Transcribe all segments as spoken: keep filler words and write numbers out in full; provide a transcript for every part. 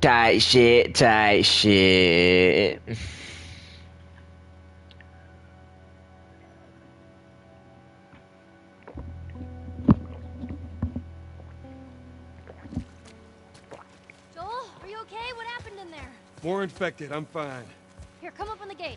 Tight shit, tight shit. Joel, are you okay? What happened in there? More infected, I'm fine. Here, come up on the gate.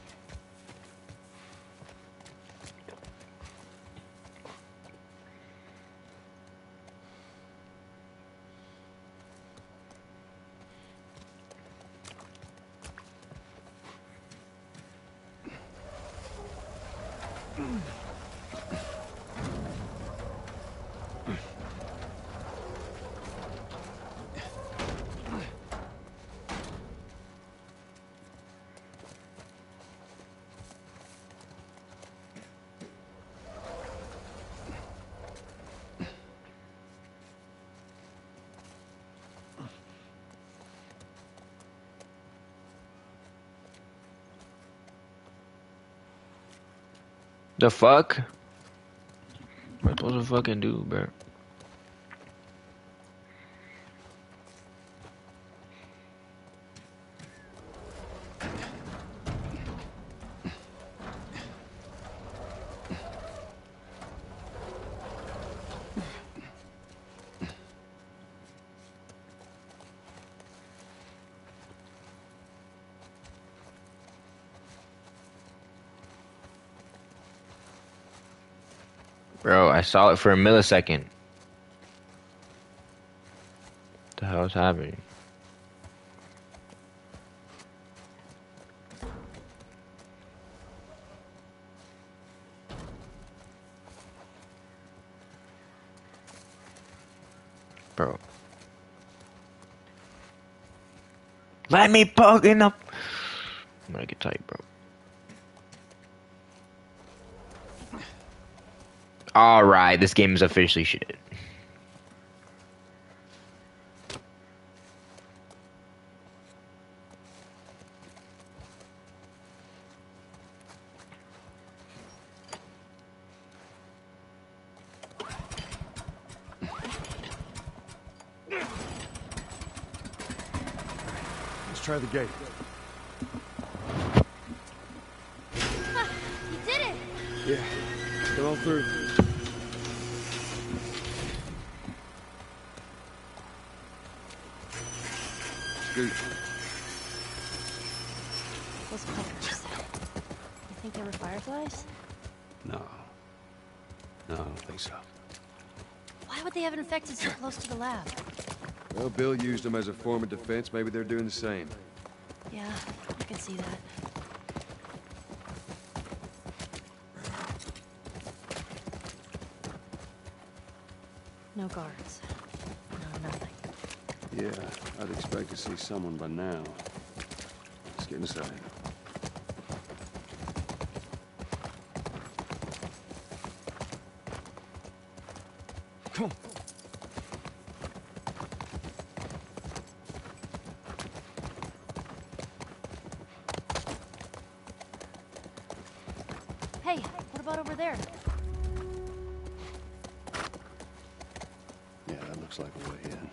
The fuck? What am I supposed to fucking do, bro? Bro, I saw it for a millisecond. What the hell is happening? Bro. Let me poke in up. I'm gonna get tight, bro. Alright, this game is officially shit. Let's try the gate. Ah, you did it! Yeah, get on through. Scoot. Those clickers. You think they were fireflies? No. No, I don't think so. Why would they have infected so close to the lab? Well, Bill used them as a form of defense. Maybe they're doing the same. Yeah, I can see that. No guards. No, nothing. Yeah, I'd expect to see someone by now. Let's get inside. Come on. Hey, what about over there? Yeah, that looks like a way in.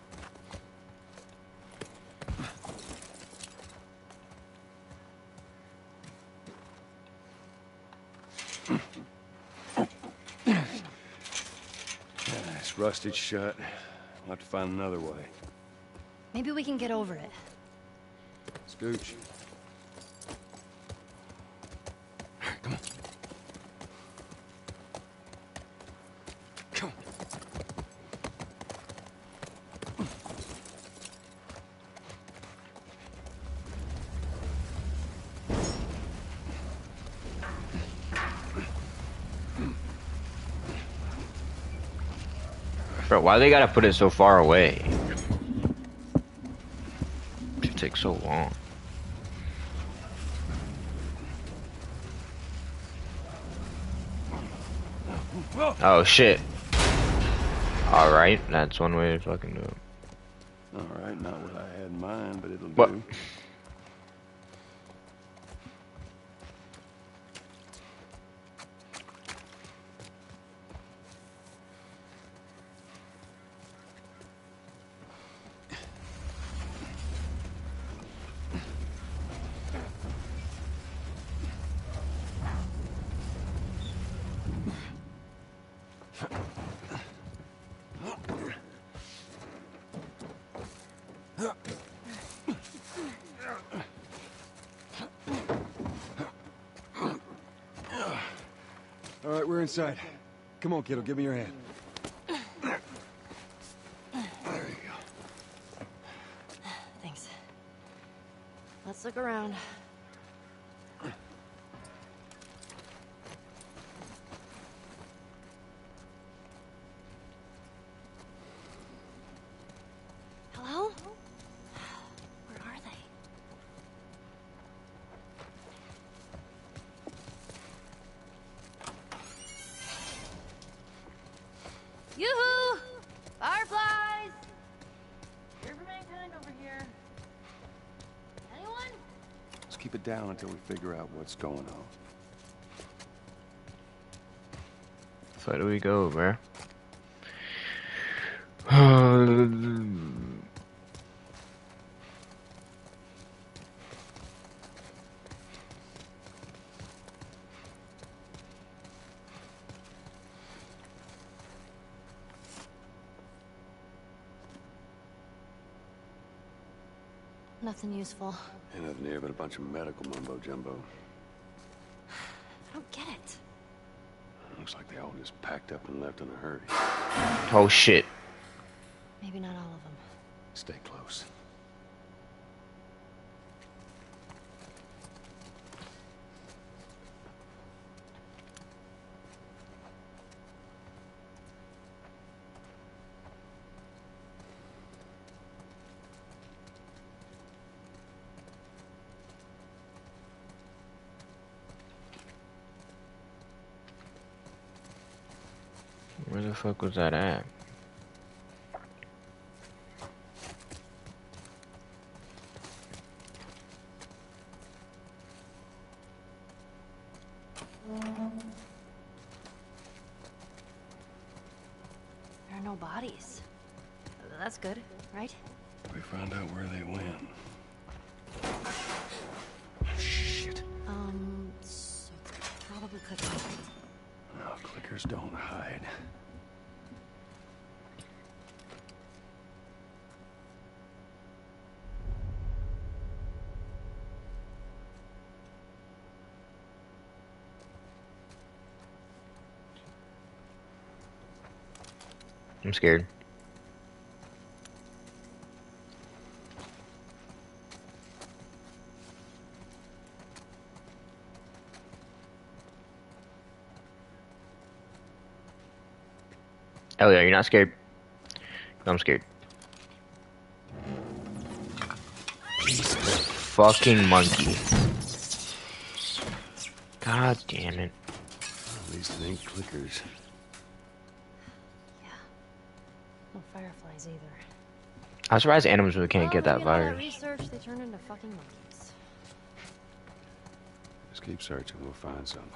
It's rusted shut. We'll have to find another way. Maybe we can get over it. Scooch. Come on. Come on. Bro, why they gotta put it so far away? It takes so long. Oh shit. Alright, that's one way to fucking do it. Alright, not what I had in mind, but it'll What? do. All right, we're inside. Come on, kiddo, give me your hand. There you go. Thanks. Let's look around. Hello? Where are they? Yoo-hoo! Fireflies! Here for mankind over here. Anyone? Let's keep it down until we figure out what's going on. So where do we go, bro? Nothing useful. Ain't nothing here but a bunch of medical mumbo-jumbo. I don't get it. Looks like they all just packed up and left in a hurry. Oh shit. Maybe not all of them. Stay close. Where the fuck was that at? There are no bodies. That's good, right? We found out where they went. Shit. Um, so probably could be. No, clickers don't hide. I'm scared. Hell yeah, you're not scared. I'm scared. Fucking monkey. God damn it. At least it ain't clickers. Yeah. No fireflies either. I'm surprised animals really can't Well, get that maybe in all virus. research, they turned into fucking monkeys. Just keep searching, we'll find something.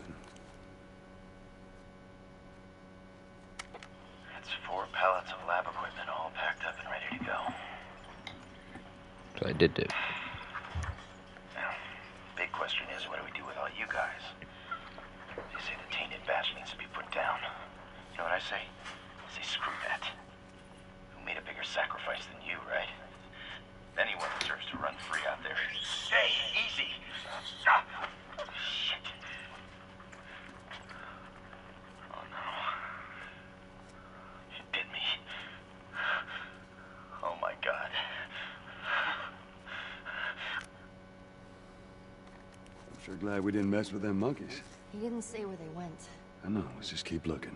That's four pallets of lab equipment all packed up and ready to go. So I did it. Now, big question is, what do we do with all you guys? They say the tainted batch needs to be put down. You know what I say? I say screw that. Who made a bigger sacrifice than you, right? Anyone deserves to run free out there. Hey, easy! Ah, shit. Oh no. You did me. Oh my god. I'm sure glad we didn't mess with them monkeys. He didn't say where they went. I know, let's just keep looking.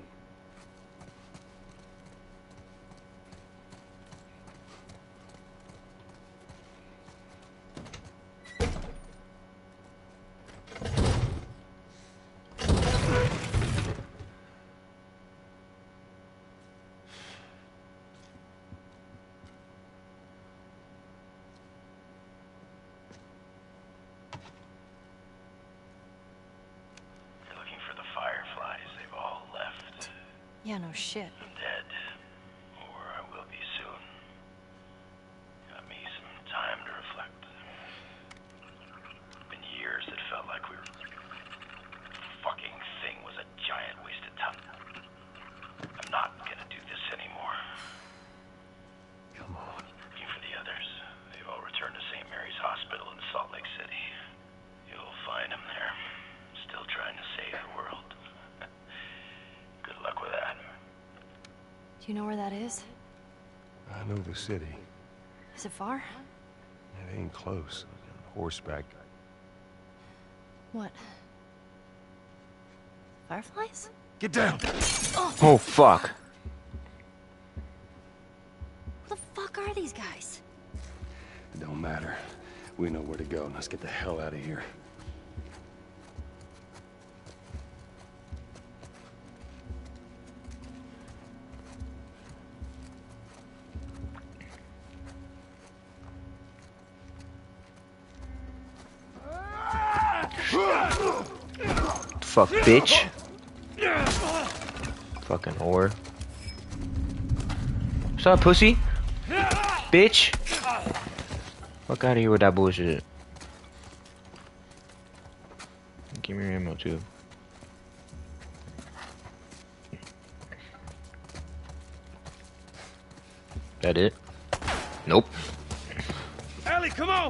You're looking for the fireflies. They've all left. Yeah, no shit. Dead. Or I will be soon. Got me some time to reflect. Been years that felt like we were... fucking thing was a giant waste of time. I'm not gonna do this anymore. Come on. Looking for the others. you know where that is? I know the city. Is it far? It ain't close. Horseback. What? Fireflies? Get down! Oh, fuck. Who the fuck are these guys? It don't matter. We know where to go. Let's get the hell out of here. Fuck, bitch. Fucking whore. What's up, pussy? Bitch. Fuck out of here with that bullshit. Give me your ammo, too. That it? Nope. Ellie, come on!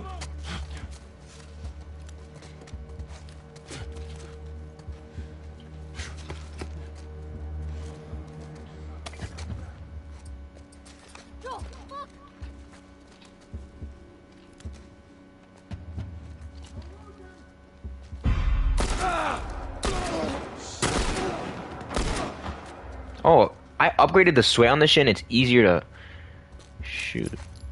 Oh, I upgraded the sway on this shit and it's easier to shoot.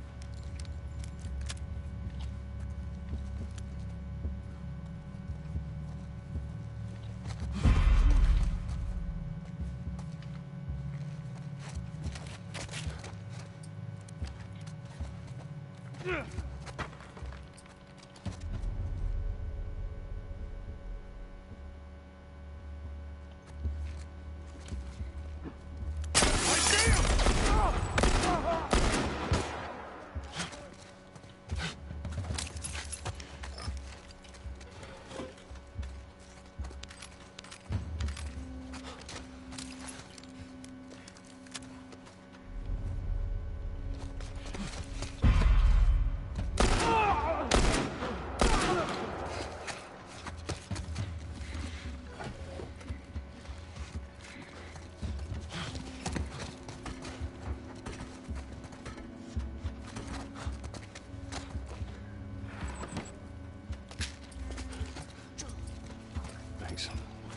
Thanks.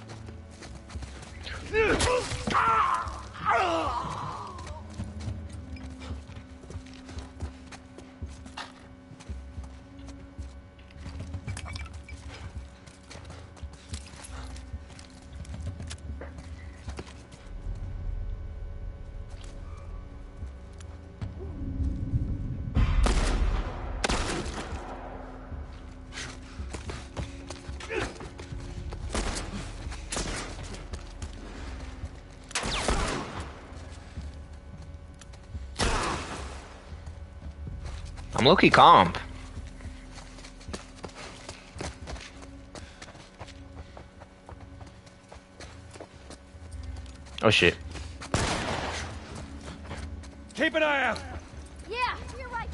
I'm low-key calm. Oh shit. Keep an eye out! Yeah, you're right.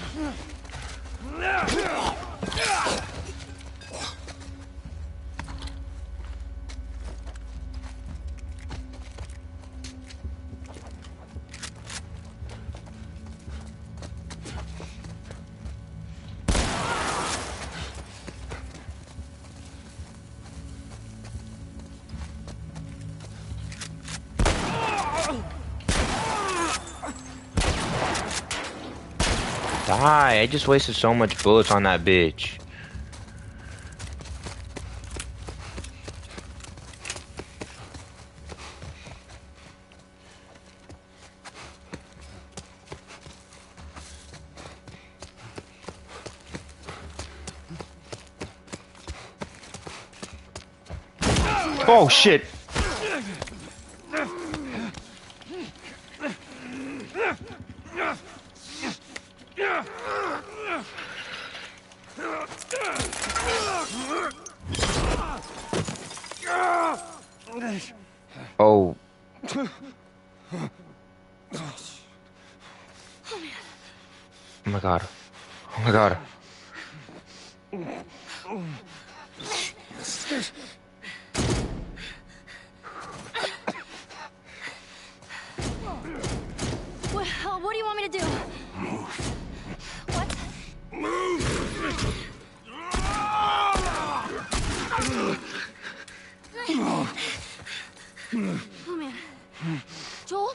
Die, I just wasted so much bullets on that bitch. Oh shit. Oh. Oh my god. Oh my god. me to do? Move. What? Oh man. Joel?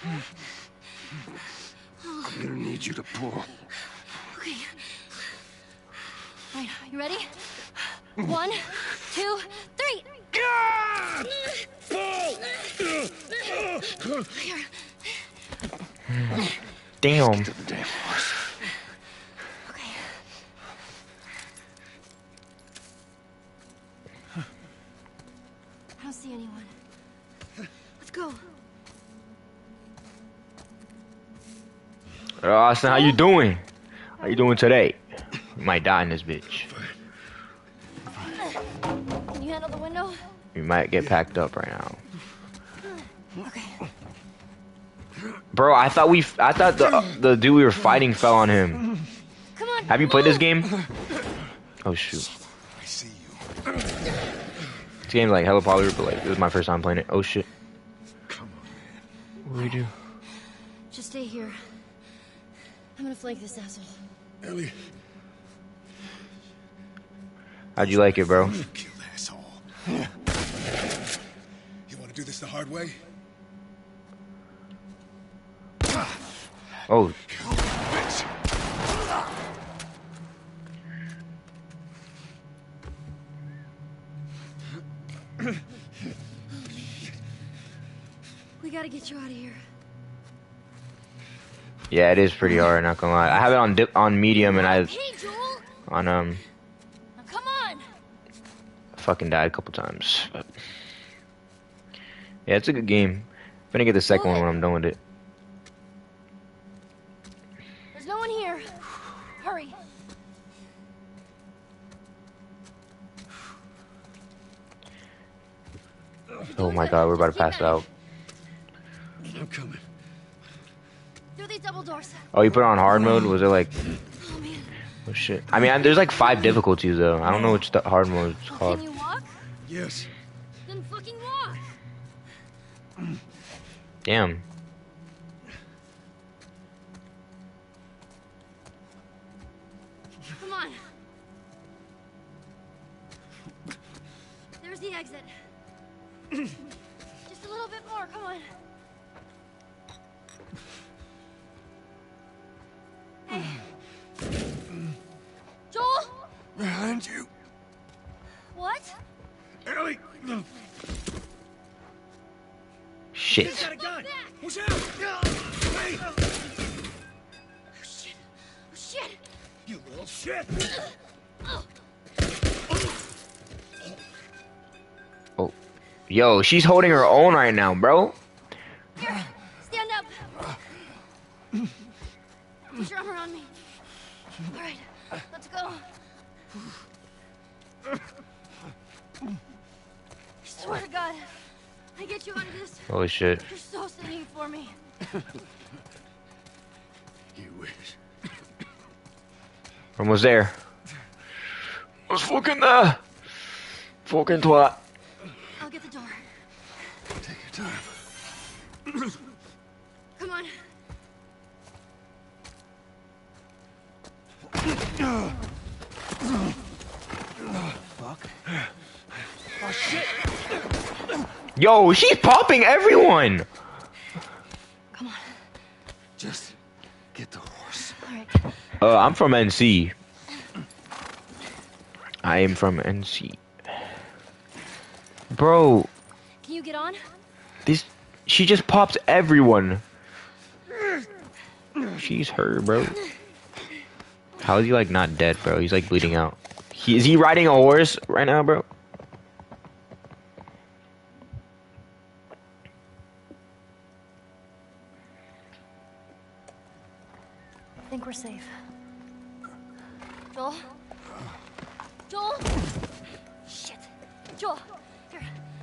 I'm gonna need you to pull. Okay. Alright, you ready? One, two, three! Here. Damn. To the damn horse. Okay. I don't see anyone. Let's go. Uh, Austin, how you doing? How you doing today? You might die in this bitch. Can you handle the window? You might get packed up right now. Okay. Bro, I thought we, f I thought the uh, the dude we were fighting fell on him. Come on. Have you played this move. game? Oh shoot, I see you. this game's like hella popular, but like it was my first time playing it. Oh shit. Come on, What do we do? Just stay here. I'm gonna flank this asshole. man. Ellie, How'd you like it, bro? you killed asshole. You want to do this the hard way? Oh, Bitch. We gotta get you out of here. yeah, it is pretty hard. Not gonna lie. I have it on dip on medium, and I Hey, Joel! on um Now come on! fucking died a couple times. But yeah, it's a good game. I'm gonna get the second one when I'm done with it. There's no one here. Hurry. Oh my god, we're about to pass out. I'm coming. Through these double doors. Oh, you put it on hard mode? Was it like, Oh man. oh shit? I mean, I, there's like five difficulties though. I don't know which the hard mode is Oh, called. can you walk? Yes. Then fucking walk. Damn. Come on. There's the exit. Just a little bit more, come on. Hey. Joel? Behind you. What? Ellie. Shit. Got a gun. Back. Watch out. Hey. Oh shit. Oh shit. You little shit. Oh, yo, she's holding her own right now, bro. Here, stand up. Put your arm around me. All right, let's go. I swear to God, I get you out of this. Holy shit. You're so singing for me. You wish. Almost there. Let's fucking there. Fucking twat. I'll get the door. Take your time. Come on. Fuck. Oh shit. Yo, she's popping everyone. Come on. Just get the horse. All right. Uh, I'm from N C. I am from N C. Bro, Can you get on? this she just pops everyone. She's her, bro. How is he like not dead, bro? He's like bleeding out. He, is he riding a horse right now, bro? I think we're safe. Joel? Joel? Shit. Joel. Here.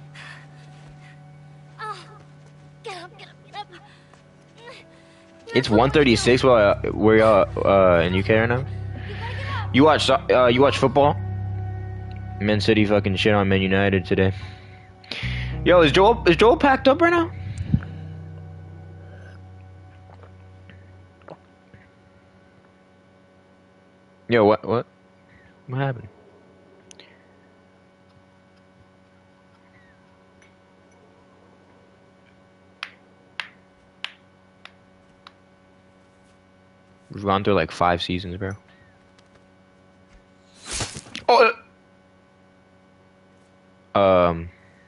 Ah. Get up, get up, get up. It's one thirty-six. Well, uh, where y'all uh, in U K right now? You gotta get up. You watch uh, you watch football? Man City fucking shit on Man United today. Yo, is Joel is Joel packed up right now? Yo, what? What? What happened? We've gone through like five seasons, bro. Oh. uh, Um.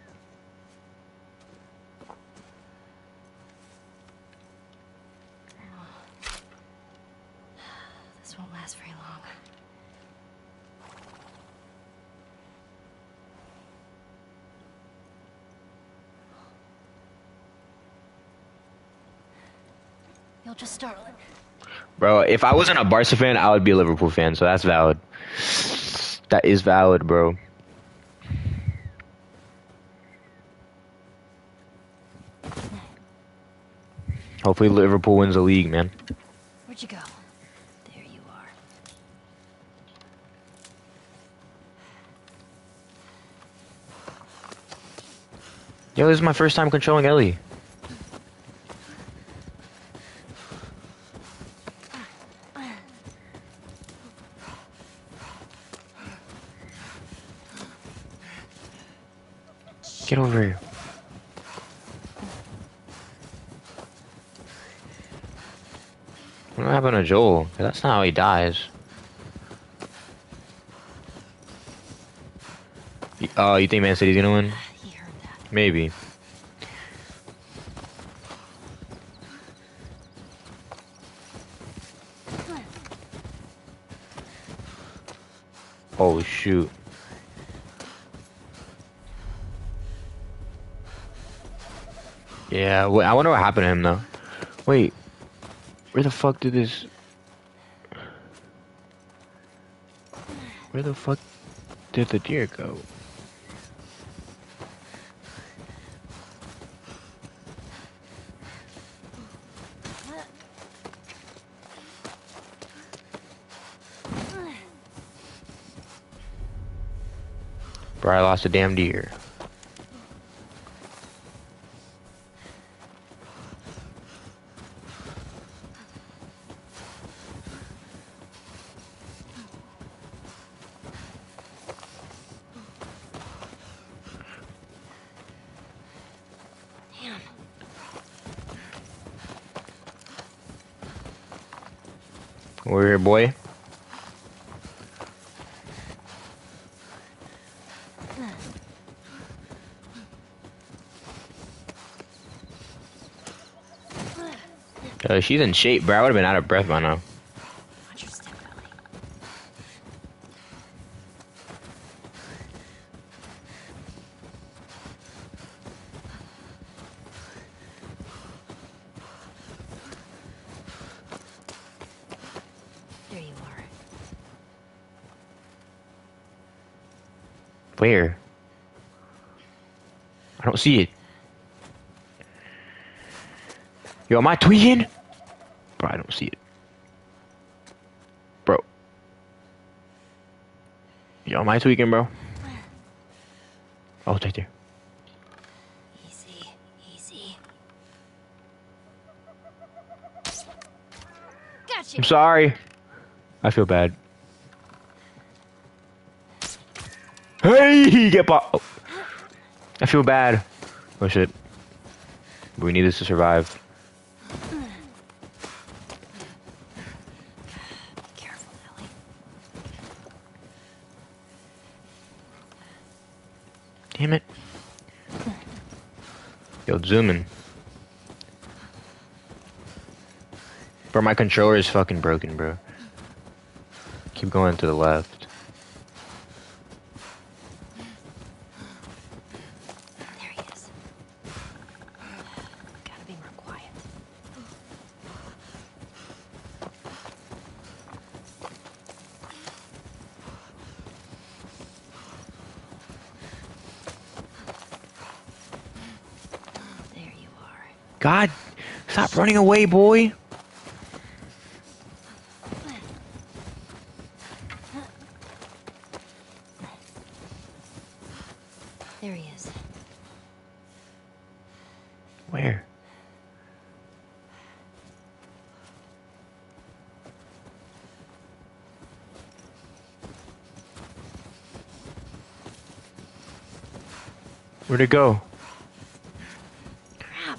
This won't last very long. You'll just start. Bro, if I wasn't a Barca fan, I would be a Liverpool fan, so that's valid. That is valid, bro. Hopefully Liverpool wins the league, man. Where'd you go? There you are. Yo, this is my first time controlling Ellie. Get over here. What happened to Joel? That's not how he dies. Oh, you think Man City's gonna win? He heard that. Maybe. Oh shoot. Yeah, wait, I wonder what happened to him though. Wait, where the fuck did this... Where the fuck did the deer go? Bro, I lost a damn deer. Damn. We're here, boy. Uh, she's in shape, bro. I would have been out of breath by now. Watch your step, Ellie. There you are. Where? I don't see it. Yo, am I tweaking? Bro, I don't see it. Bro. Yo, am I tweaking, bro? Oh, it's right there. Easy, easy. Gotcha. I'm sorry. I feel bad. Hey, get pop. Oh. I feel bad. Oh shit. We need this to survive. Careful, Ellie. Damn it. Yo, zoom in. Bro, my controller is fucking broken, bro. Keep going to the left. There he is. Gotta be more quiet. There you are. God, stop running away, boy. There he is. Where? Where'd it go? Crap.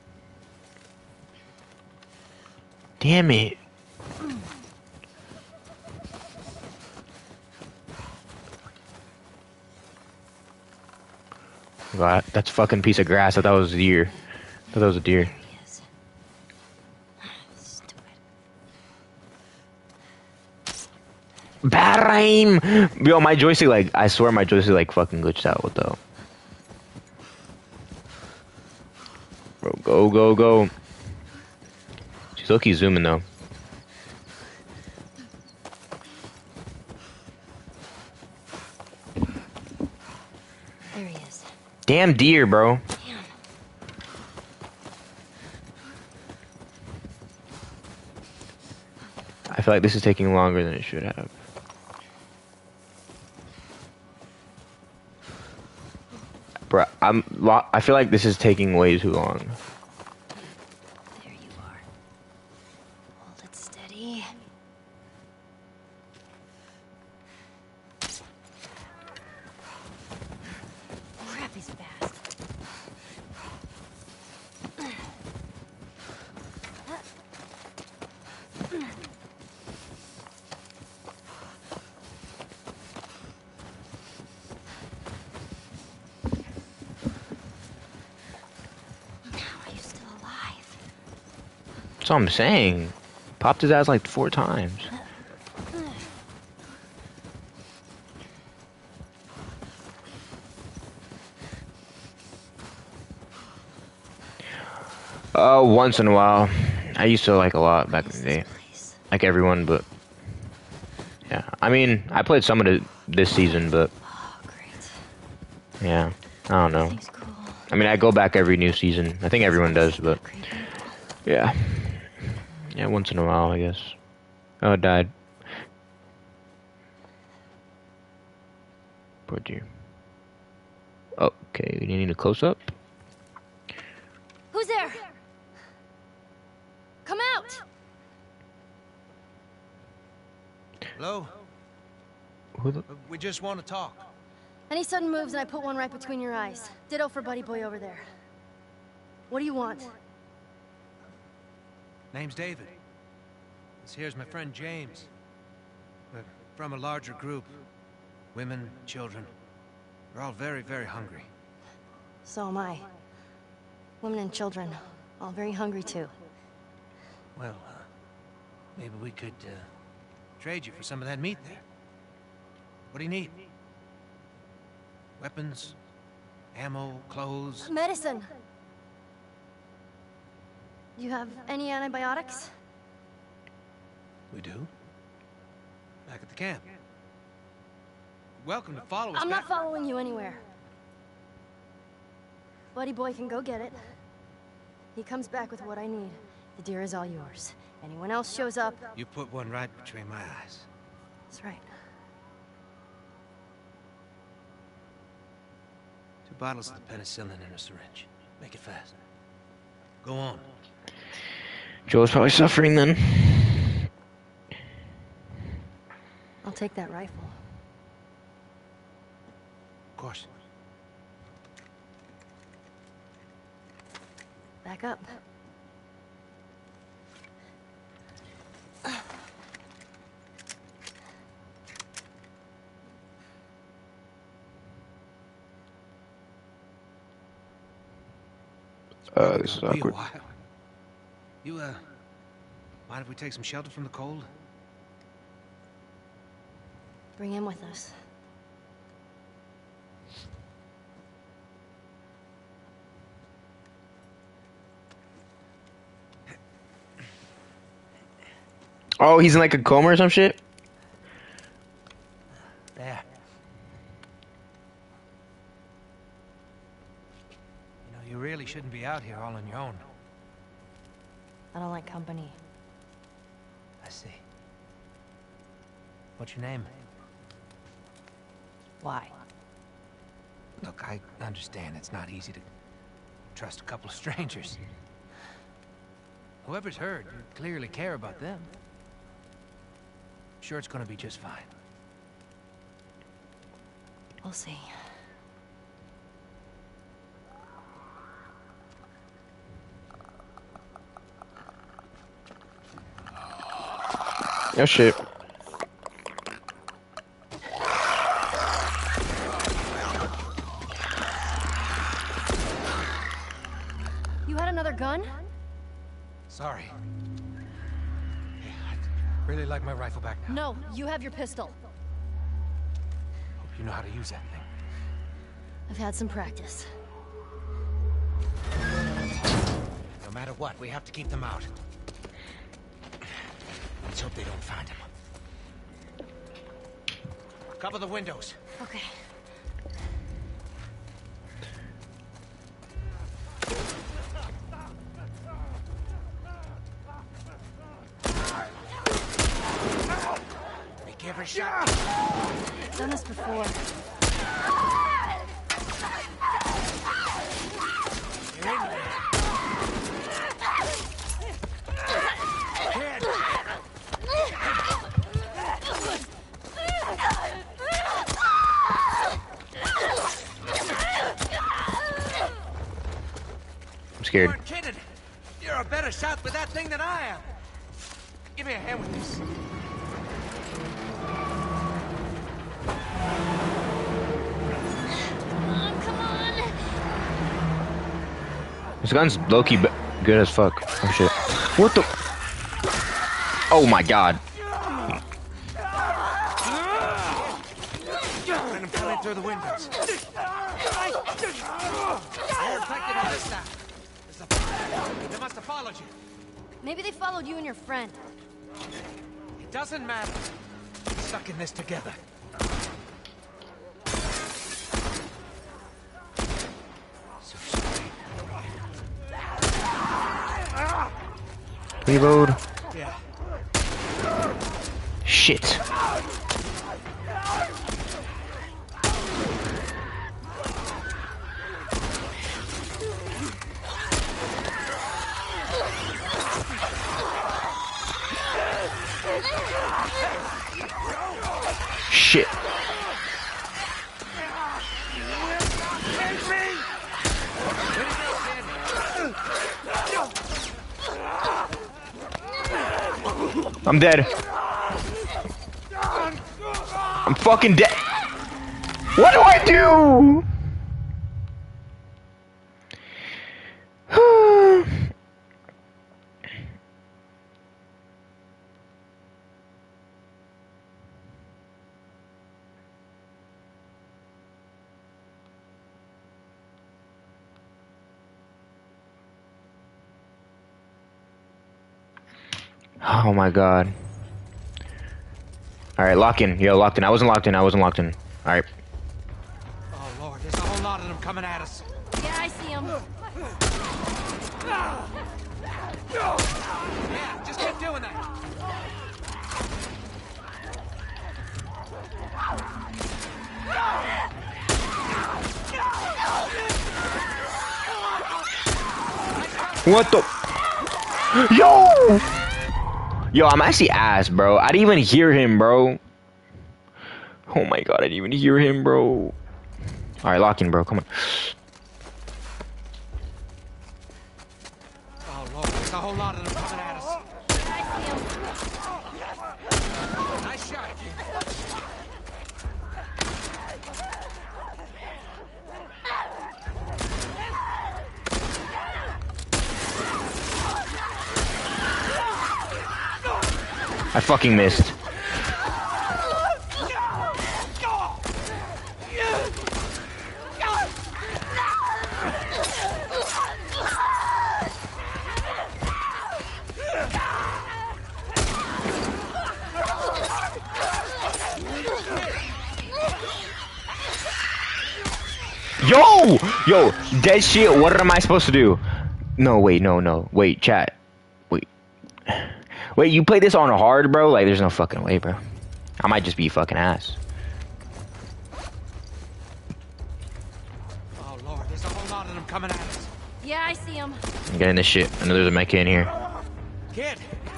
Damn it. God, that's a fucking piece of grass. I thought it was a deer. I thought that was a deer. There he is. Stupid. Bad aim! Yo, my joystick, like, I swear my joystick, like, fucking glitched out. What the hell? Bro, go, go, go. She's low-key zooming, though. There he is. Damn deer, bro. Damn. I feel like this is taking longer than it should have. Bro, I'm lo- I feel like this is taking way too long. There you are. Hold it steady. Crap, he's fast. How are you still alive? That's what I'm saying. Popped his ass like four times. Uh, once in a while. I used to like a lot back in the day. Place. Like everyone, but yeah. I mean, I played some of it this season, but Oh, great. yeah. I don't know. Things cool. I mean, I go back every new season. I think everyone does, but Creepy. yeah. Yeah, once in a while, I guess. Oh, it died. Poor dear. Okay, you need a close-up? Who's there? Come out! Hello? Who the... Uh, We just want to talk. Any sudden moves and I put one right between your eyes. Ditto for Buddy Boy over there. What do you want? Name's David. This here's my friend James. We're from a larger group. Women, children. We're all very, very hungry. So am I. Women and children, all very hungry too. Well, uh, maybe we could uh, trade you for some of that meat there. What do you need? Weapons? Ammo? Clothes? Medicine! You have any antibiotics? We do. Back at the camp. Welcome to follow us I'm back. not following you anywhere. Buddy Boy can go get it. He comes back with what I need. The deer is all yours. Anyone else shows up... You put one right between my eyes. That's right. Two bottles of the penicillin in a syringe. Make it fast. Go on. Joel's probably suffering then. I'll take that rifle. Of course. Back up. Uh, this is It'll be a awkward. while. You, uh, mind if we take some shelter from the cold? Bring him with us. Oh, he's in like a coma or some shit? There. You know, you really shouldn't be out here all on your own. I don't like company. I see. What's your name? Why? Look, I understand it's not easy to trust a couple of strangers. Whoever's hurt, you clearly care about them. Sure it's gonna be just fine. We'll see. Oh shit. You had another gun? Sorry. Hey, I'd really like my rifle back now. No, you have your pistol. Hope you know how to use that thing. I've had some practice. No matter what, we have to keep them out. Let's hope they don't find him. Cover the windows. Okay. Make every shot. Done this before. You're in there. Kid. I'm scared. You aren't kidding. You're a better shot with that thing than I am. Give me a hand with this. Oh, come on. This gun's low-key b- good as fuck. Oh shit. What the? Oh my god. Let him come in through the windows. They're infected on this side. There's a... They must have followed you. Maybe they followed you and your friend. It doesn't matter. We're stuck in this together. So sorry. Reload. Yeah. Shit. Shit. I'm dead. I'm fucking dead. What do I do? Oh my god. Alright, lock in. Yo, locked in. I wasn't locked in. I wasn't locked in. Alright. Oh, Lord, there's a whole lot of them coming at us. Yeah, I see him. Yeah, just keep doing that. What the? Yo! Yo, I'm actually ass, bro. I didn't even hear him, bro. Oh my god, I didn't even hear him, bro. Alright, lock in, bro. Come on. Oh, Lord, there's a whole lot of them coming at us. I see him. Nice shot, kid. I fucking missed. Yo! Yo, dead shit, what am I supposed to do? No, wait, no, no. Wait, chat. Wait. Wait, you play this on hard, bro? Like, there's no fucking way, bro. I might just be fucking ass. Oh, Lord, there's a whole lot of them coming at us. Yeah, I see him. I'm getting this shit. I know there's a mecha in here. Kid!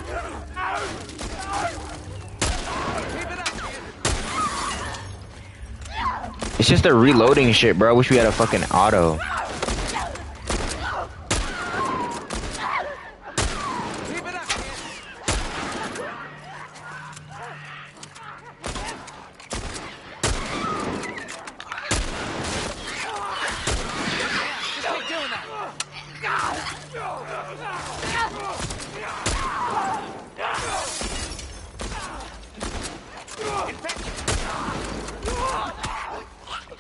Keep it up, kid! It's just the reloading shit, bro. I wish we had a fucking auto. Keep it up, kid!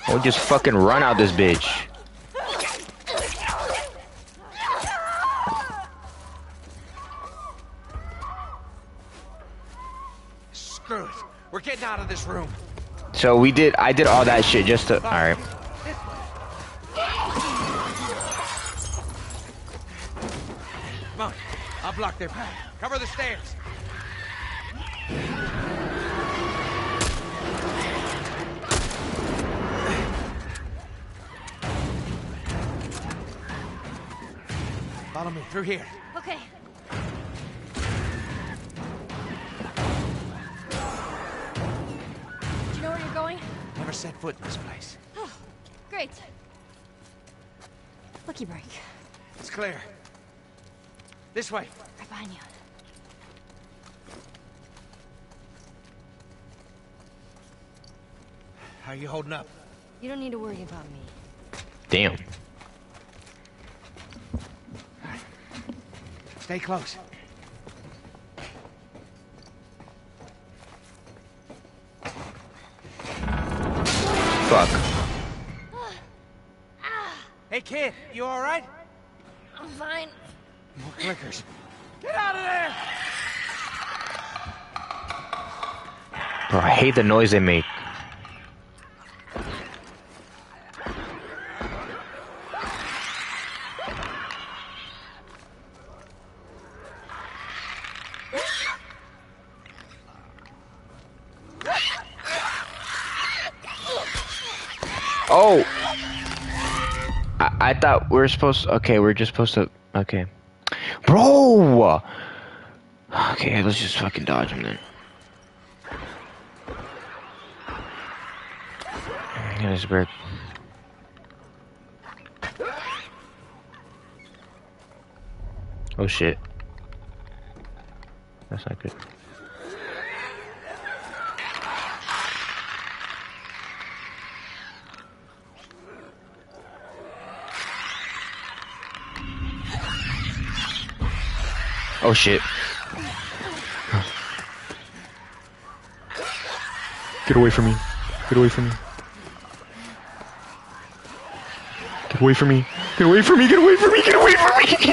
We'll just fucking run out this bitch. Screw it. We're getting out of this room. So we did, I did all that shit just to, alright. Come on. I'll block their path. Cover the stairs. Follow me through here. Okay. Do you know where you're going? Never set foot in this place. Oh, great. Lucky break. It's clear. This way. Right behind you. How are you holding up? You don't need to worry about me. Damn. Stay close. Fuck. Hey, kid. You all right? I'm fine. More clickers. Get out of there! Bro, I hate the noise they make. Oh! I, I thought we were supposed to, okay, we're just supposed to, okay. Bro! Okay, let's just fucking dodge him then. Yeah, this bird. Oh shit. That's not good. Oh shit. Get away from me. Get away from me. Get away from me. Get away from me. Get away from me. Get away from me.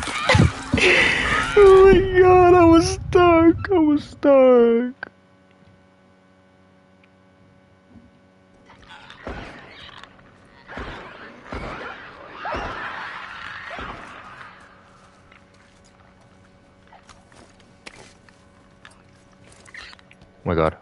Oh my god, I was stuck. I was stuck. Oh my god.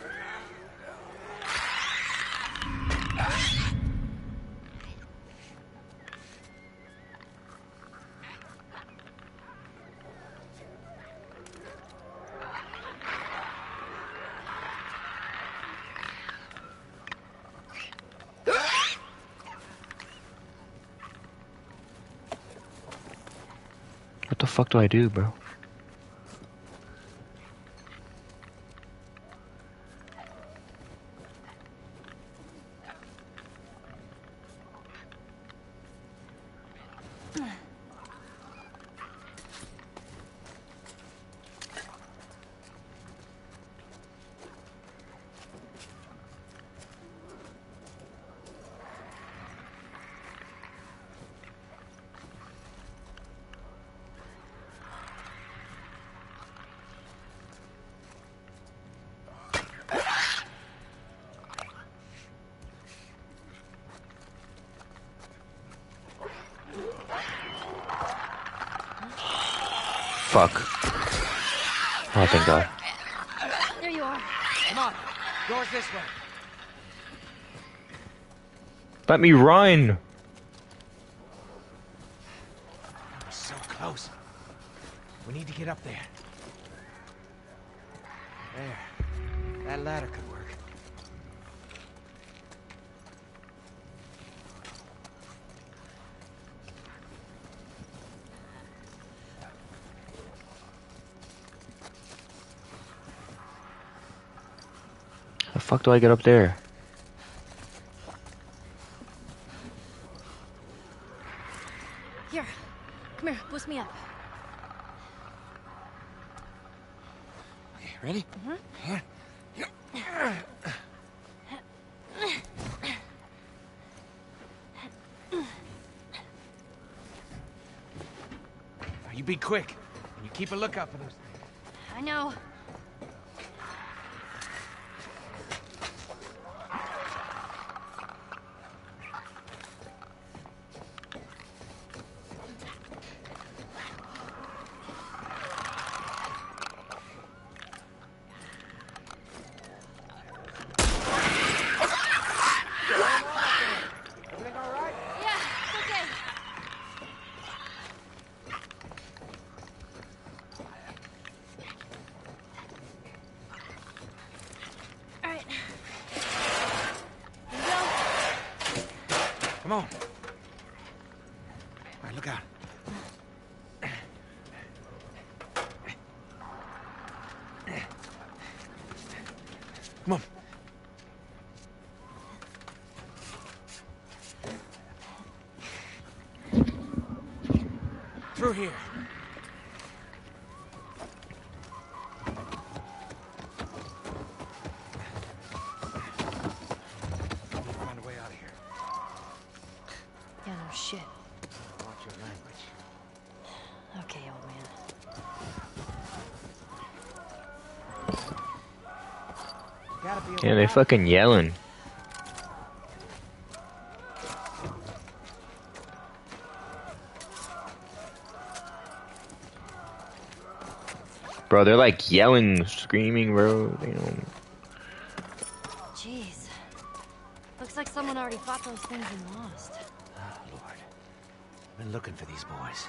What the fuck do I do, bro? Fuck. Oh, thank God. There you are. Come on. Doors this way. Let me run. We're so close. We need to get up there. There. That ladder could work. How the fuck do I get up there? Here. Come here. Boost me up. Okay, ready? Mm-hmm. Here. You be quick. And you keep a lookout for those things. I know. Come on. All right, look out. Come on. Through here. Find a way out of here. Yeah, no shit. Watch your language. Okay, old man. Gotta be Yeah, they fucking yelling. Bro, they're like yelling, screaming, bro. They don't... Jeez. Looks like someone already fought those things and lost. Oh, Lord. I've been looking for these boys.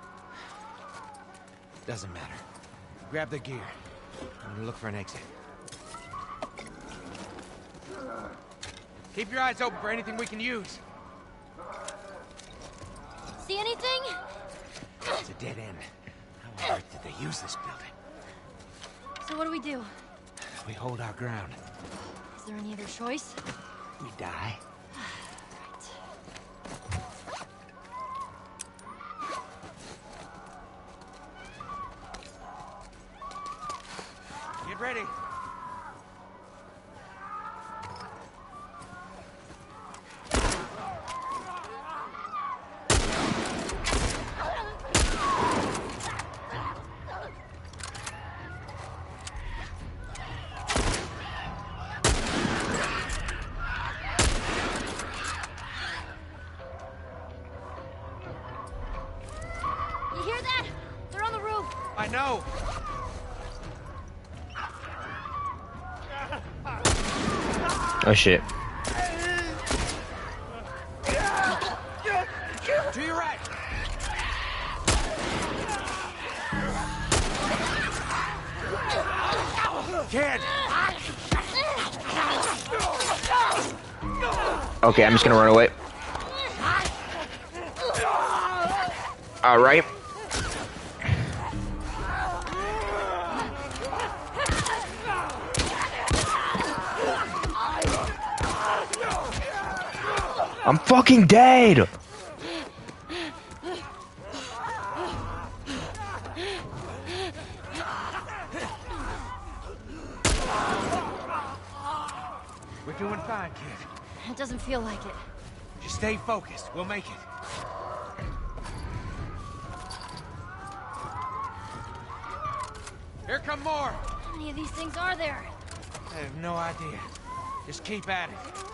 Doesn't matter. Grab the gear. I'm gonna look for an exit. Keep your eyes open for anything we can use. See anything? It's a dead end. How on earth did they use this building? So what do we do? We hold our ground. Is there any other choice? We die. Get ready. You hear that? They're on the roof. I know. Oh shit. To your right. Kid. Okay, I'm just gonna run away. Alright. I'm fucking dead! We're doing fine, kid. It doesn't feel like it. Just stay focused. We'll make it. Here come more. How many of these things are there? I have no idea. Just keep at it.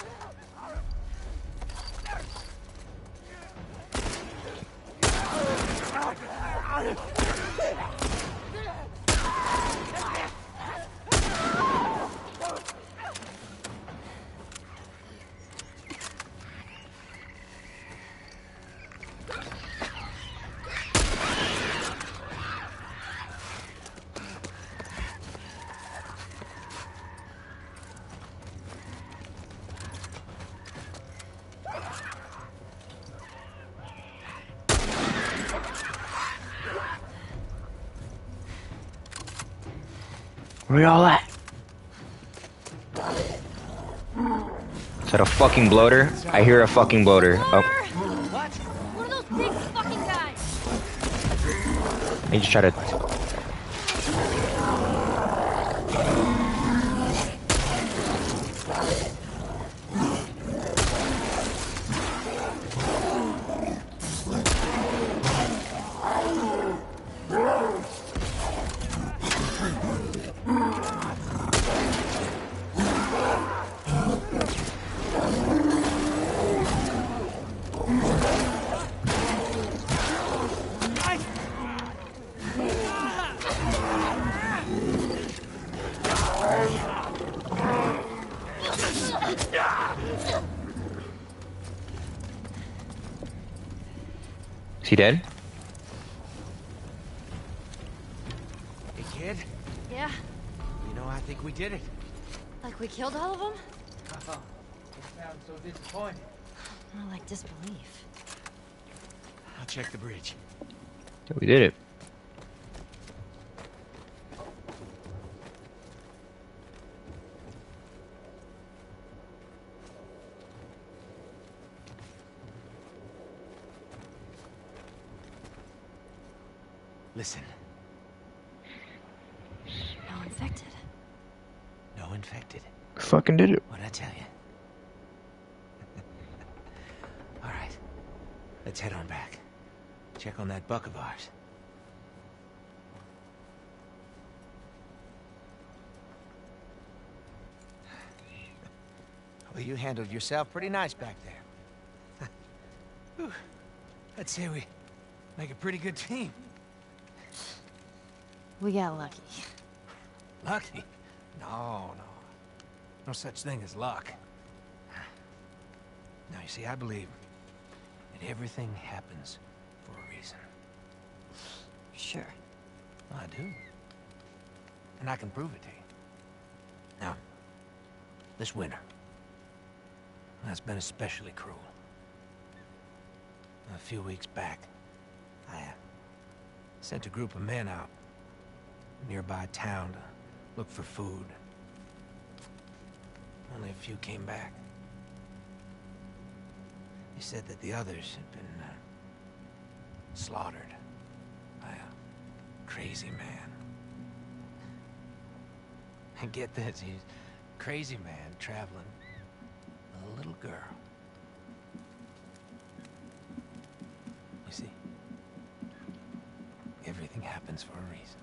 Where y'all at? Is that a fucking bloater? I hear a fucking bloater. Oh, What? One of those big fucking guys. he just tried to... Is he dead? Hey, kid. Yeah, You know, I think we did it. like we killed all of them? Oh, you sound so disappointed. More like disbelief. I'll check the bridge. Yeah, we did it. Listen, No infected. no infected. Fucking did it. What'd I tell you? All right, let's head on back. Check on that buck of ours. Well, you handled yourself pretty nice back there. Whew. I'd say we make a pretty good team. We got lucky. Lucky? No, no. No such thing as luck. Now, you see, I believe that everything happens for a reason. Sure. I do. And I can prove it to you. Now, this winter, that's been especially cruel. A few weeks back, I uh, sent a group of men out nearby town to look for food. Only a few came back. They said that the others had been uh, slaughtered by a crazy man. And get this, he's a crazy man traveling with a little girl. You see, everything happens for a reason.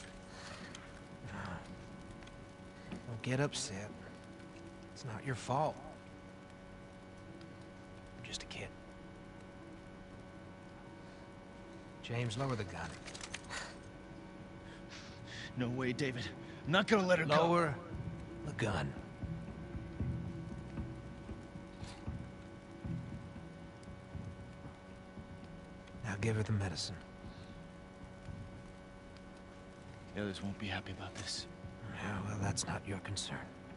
Don't get upset. It's not your fault. You're just a kid. James, lower the gun. No way, David. I'm not gonna let her go. Lower the gun. Now give her the medicine. The others won't be happy about this. Yeah, well, that's not your concern.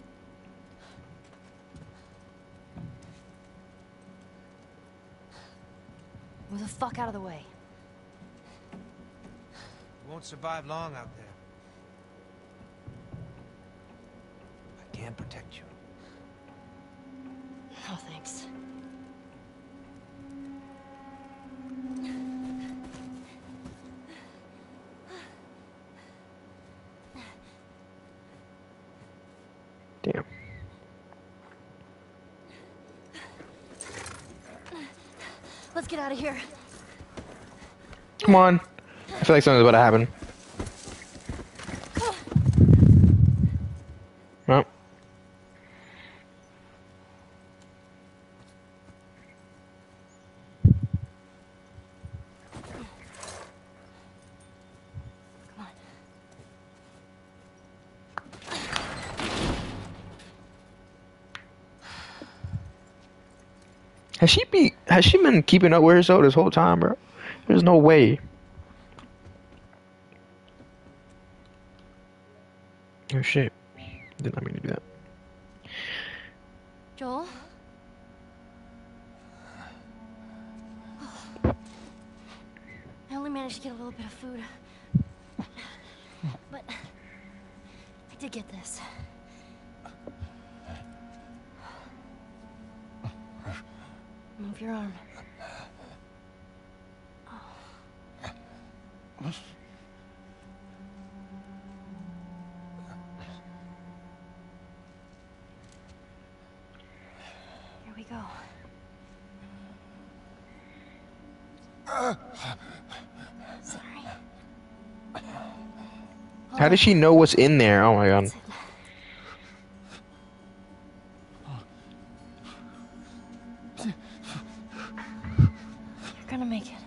Move the fuck out of the way. You won't survive long out there. I can protect you. Oh, thanks. Damn. Let's get out of here. Come on. I feel like something's about to happen. Well. Come on. Has she be has she been keeping up with herself this whole time, bro? There's no way. Oh shit. Did not mean to do that. Joel? I only managed to get a little bit of food. But I did get this. Move your arm. Here we go. Sorry. How does she know what's in there? Oh my god. That's it. You're gonna make it.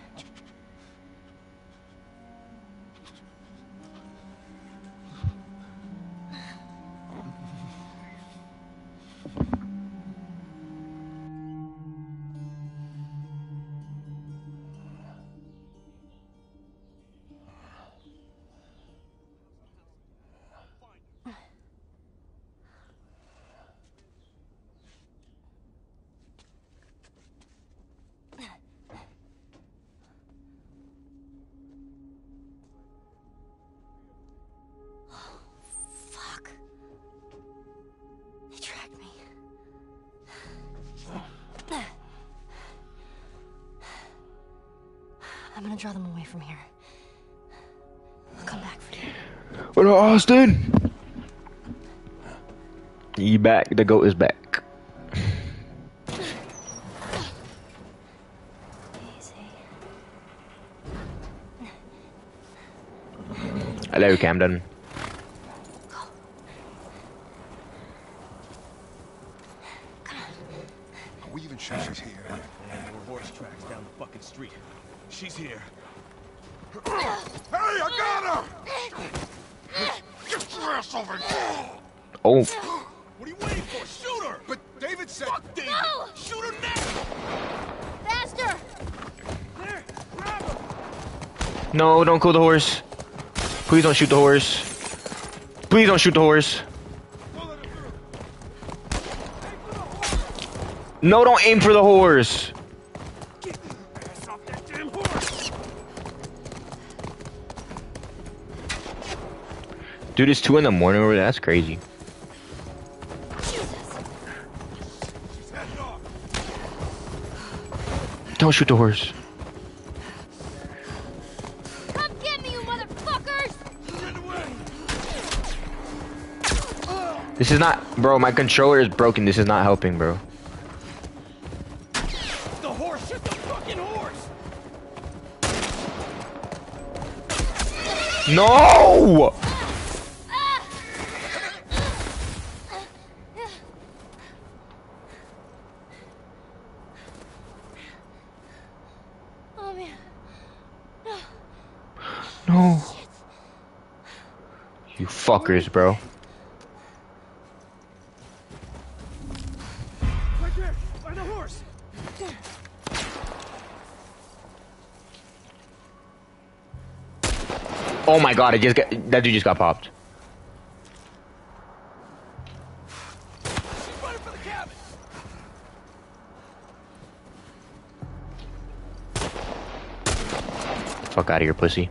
I'm gonna draw them away from here. I'll come back for you. What up, Austin? You back? The goat is back. Easy. Hello, Camden. Are we even sure she's here? There were horse tracks down the fucking street. She's here. Hey, I got her! Get your ass over here! Oh, What are you waiting for? Shoot her! But David said... Fuck David! No! Shoot her now! Faster! There! Grab her! no, don't kill the horse. Please don't shoot the horse. Please don't shoot the horse. No, don't aim for the horse. Get your ass off that damn horse! Dude, it's two in the morning over there. That's crazy. Don't shoot the horse. Come get me, you motherfuckers! This is not, bro. My controller is broken. This is not helping, bro. The horse! Shoot the fucking horse! No! Oh man. No. You fuckers, bro. Right there! By the horse! Oh my god, I just got, that dude just got popped. She's running for the cabin! Fuck out of here, pussy.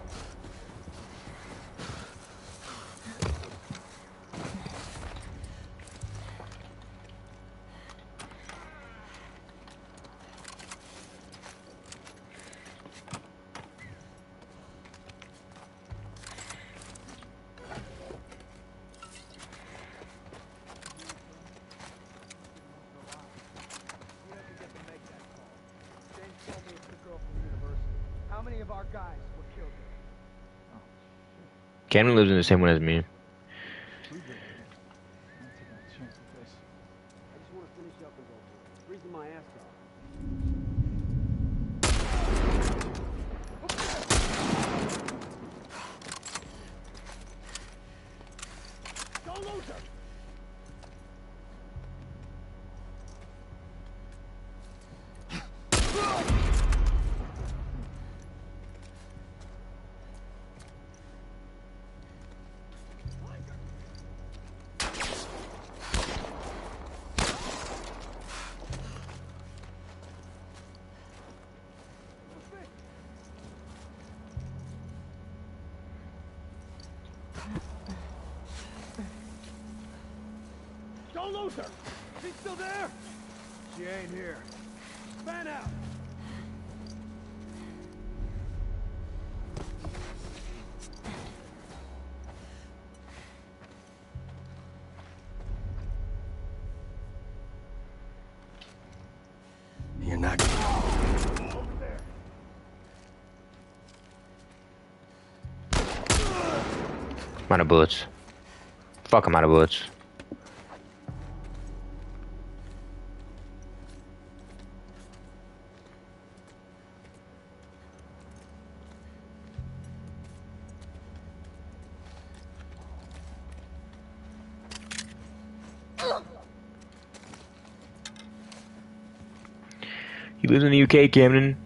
How many of our guys were killed here? Camden lives in the same one as me. I just want to finish up and go. Freezing my ass off. Don't lose her! Don't lose her! She's still there? She ain't here. Fan out! You're not gonna... I'm out of bullets. Fuck, I'm out of bullets. He lives in the U K, Camden.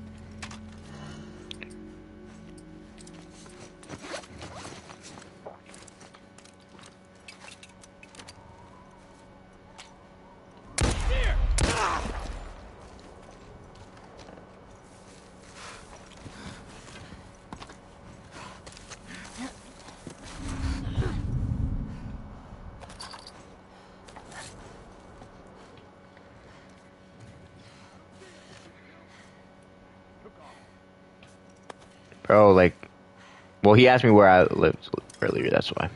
Oh, like, well, he asked me where I lived earlier. That's why.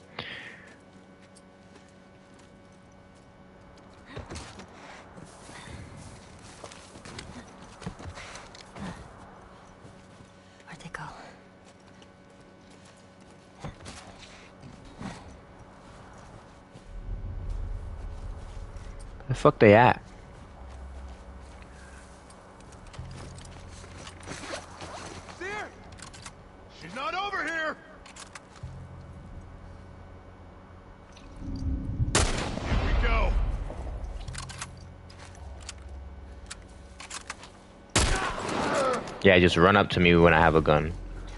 Where'd they go? The fuck they at? There! She's not over here! Here we go! Yeah, just run up to me when I have a gun.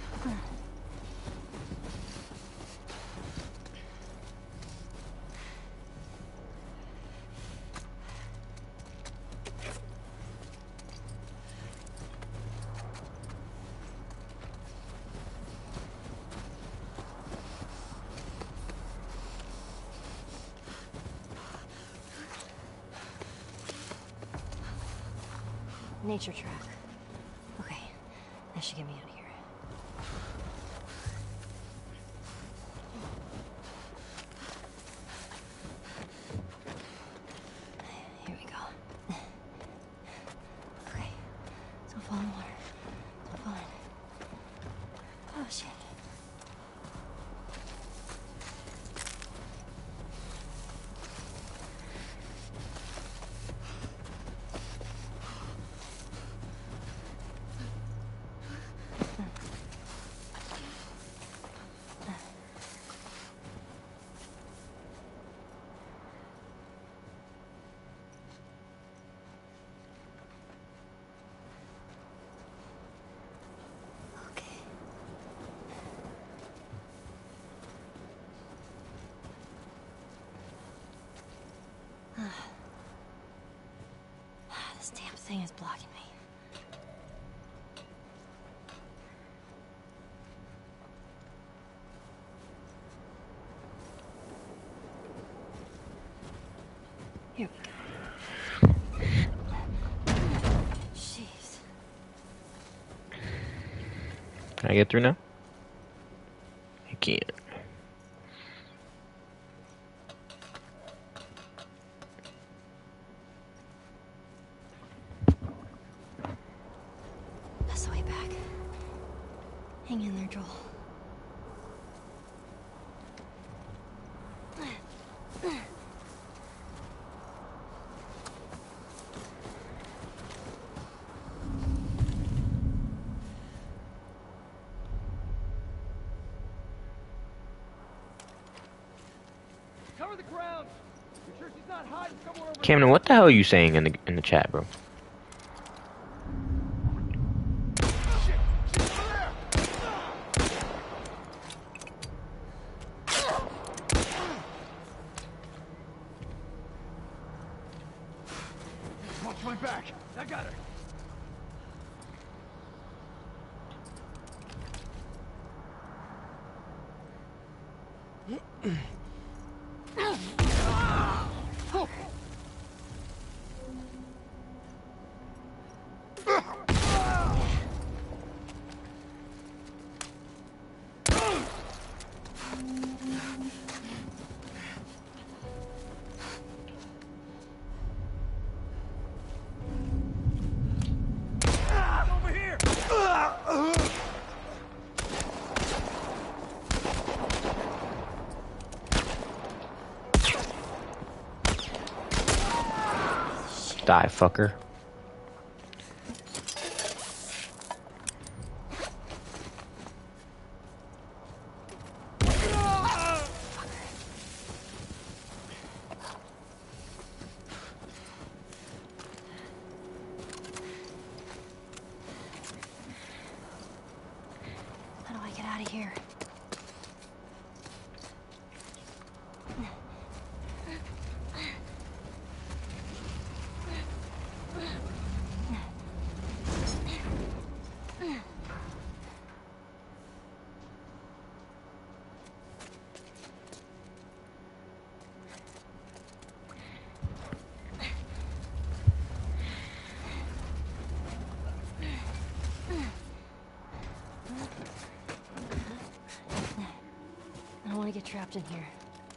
Nature track. Okay, that should get me out of here. Here we go. Okay, don't fall in water. Don't fall in. Oh shit. This damn thing is blocking me. Here we go. Jeez. Can I get through now? I can't. That's the way back. Hang in there, Joel. Cover the ground! You sure she's not hiding somewhere over Camden, what the hell are you saying in the in the chat, bro? Shit! She's over there! Watch my back! I got her! Over here! Die, fucker. How do I get out of here? trapped in here.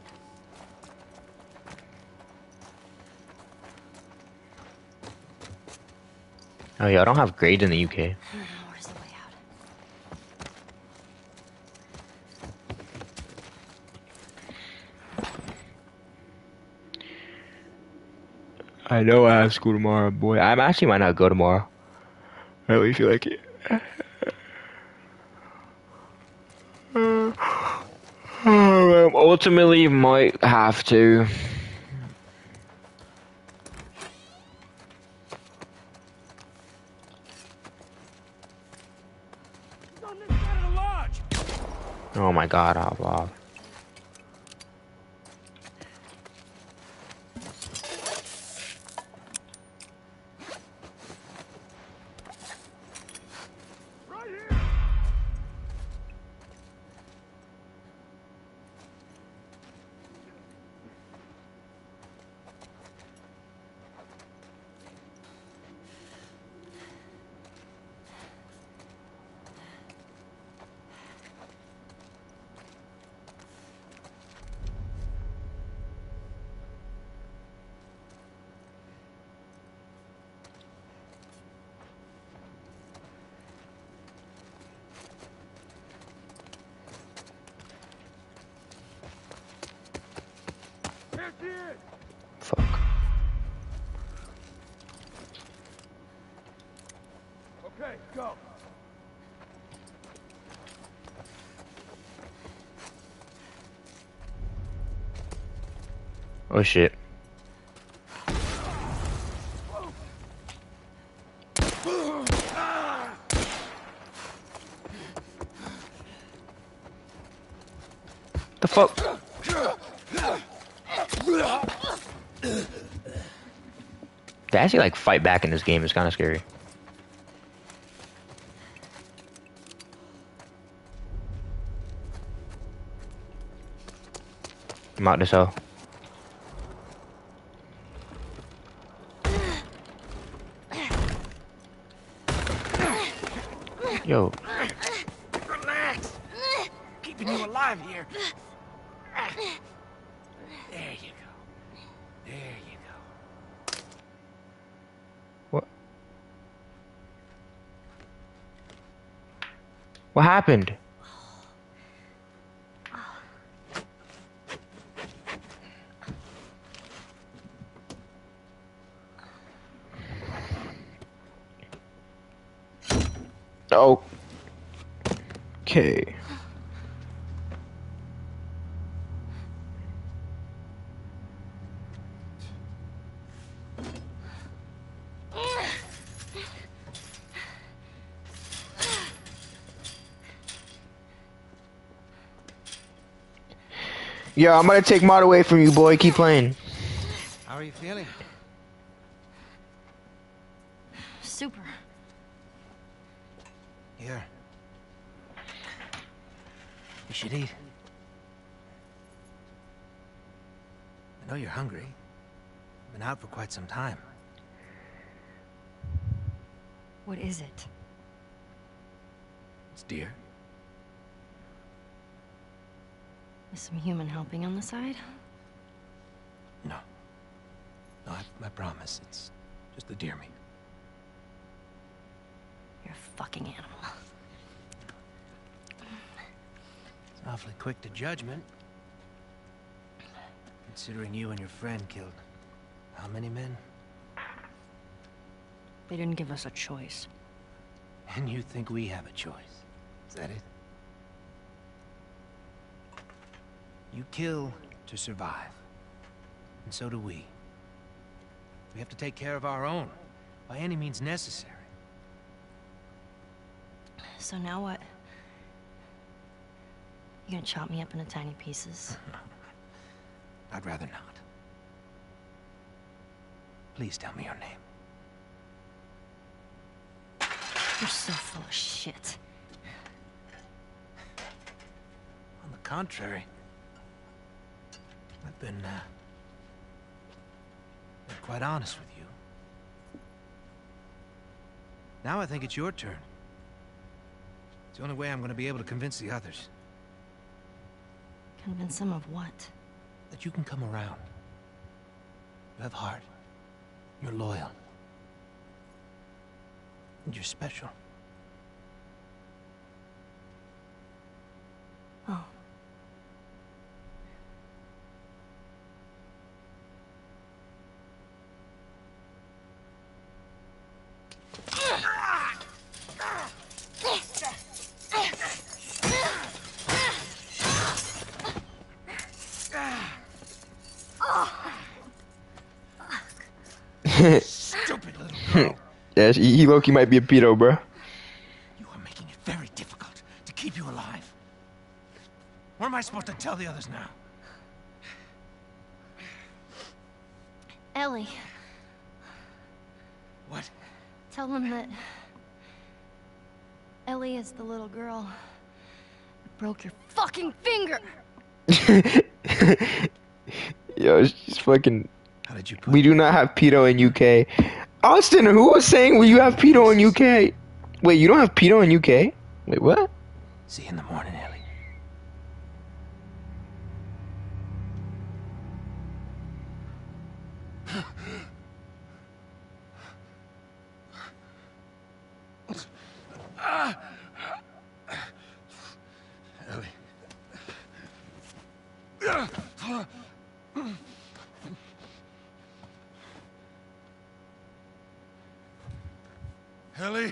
Oh yeah, I don't have grades in the U K. Where's the way out? I know I have school tomorrow, boy. I actually might not go tomorrow. I really feel like it. Ultimately, might have to. It's on this side of the lodge. Oh my god, oh, wow. Right here. Can't see it. Fuck. Okay, go. Oh shit. The fuck? They actually like fight back in this game. It's kind of scary. I'm out this hole. Yo. Relax. Keeping you alive here. There you go. There you go. What? What happened? Oh. Okay. Yo, I'm gonna take mod away from you, boy. Keep playing. How are you feeling? Super. Here. You should eat. I know you're hungry. Been out for quite some time. What is it? It's deer. Is some human helping on the side? No. No, I, I promise. It's just the deer meat. You're a fucking animal. It's awfully quick to judgment. Considering you and your friend killed how many men? They didn't give us a choice. And you think we have a choice? Is that it? You kill to survive. And so do we. We have to take care of our own, by any means necessary. So now what? You gonna chop me up into tiny pieces? I'd rather not. Please tell me your name. You're so full of shit. On the contrary, I've been, uh, been quite honest with you. Now I think it's your turn. It's the only way I'm going to be able to convince the others. Convince him of what? That you can come around. You have heart. You're loyal. And you're special. Oh. Stupid little girl. Yeah, he, he low-key might be a pedo, bro. You are making it very difficult to keep you alive. What am I supposed to tell the others now? Ellie, What? tell them that Ellie is the little girl who broke your fucking finger. Yo, she's fucking... How did you put We do not have pedo in U K. Austin, who was saying well, you have pedo in U K? Wait, you don't have pedo in U K? Wait, what? See you in the morning, Ellie. Ellie?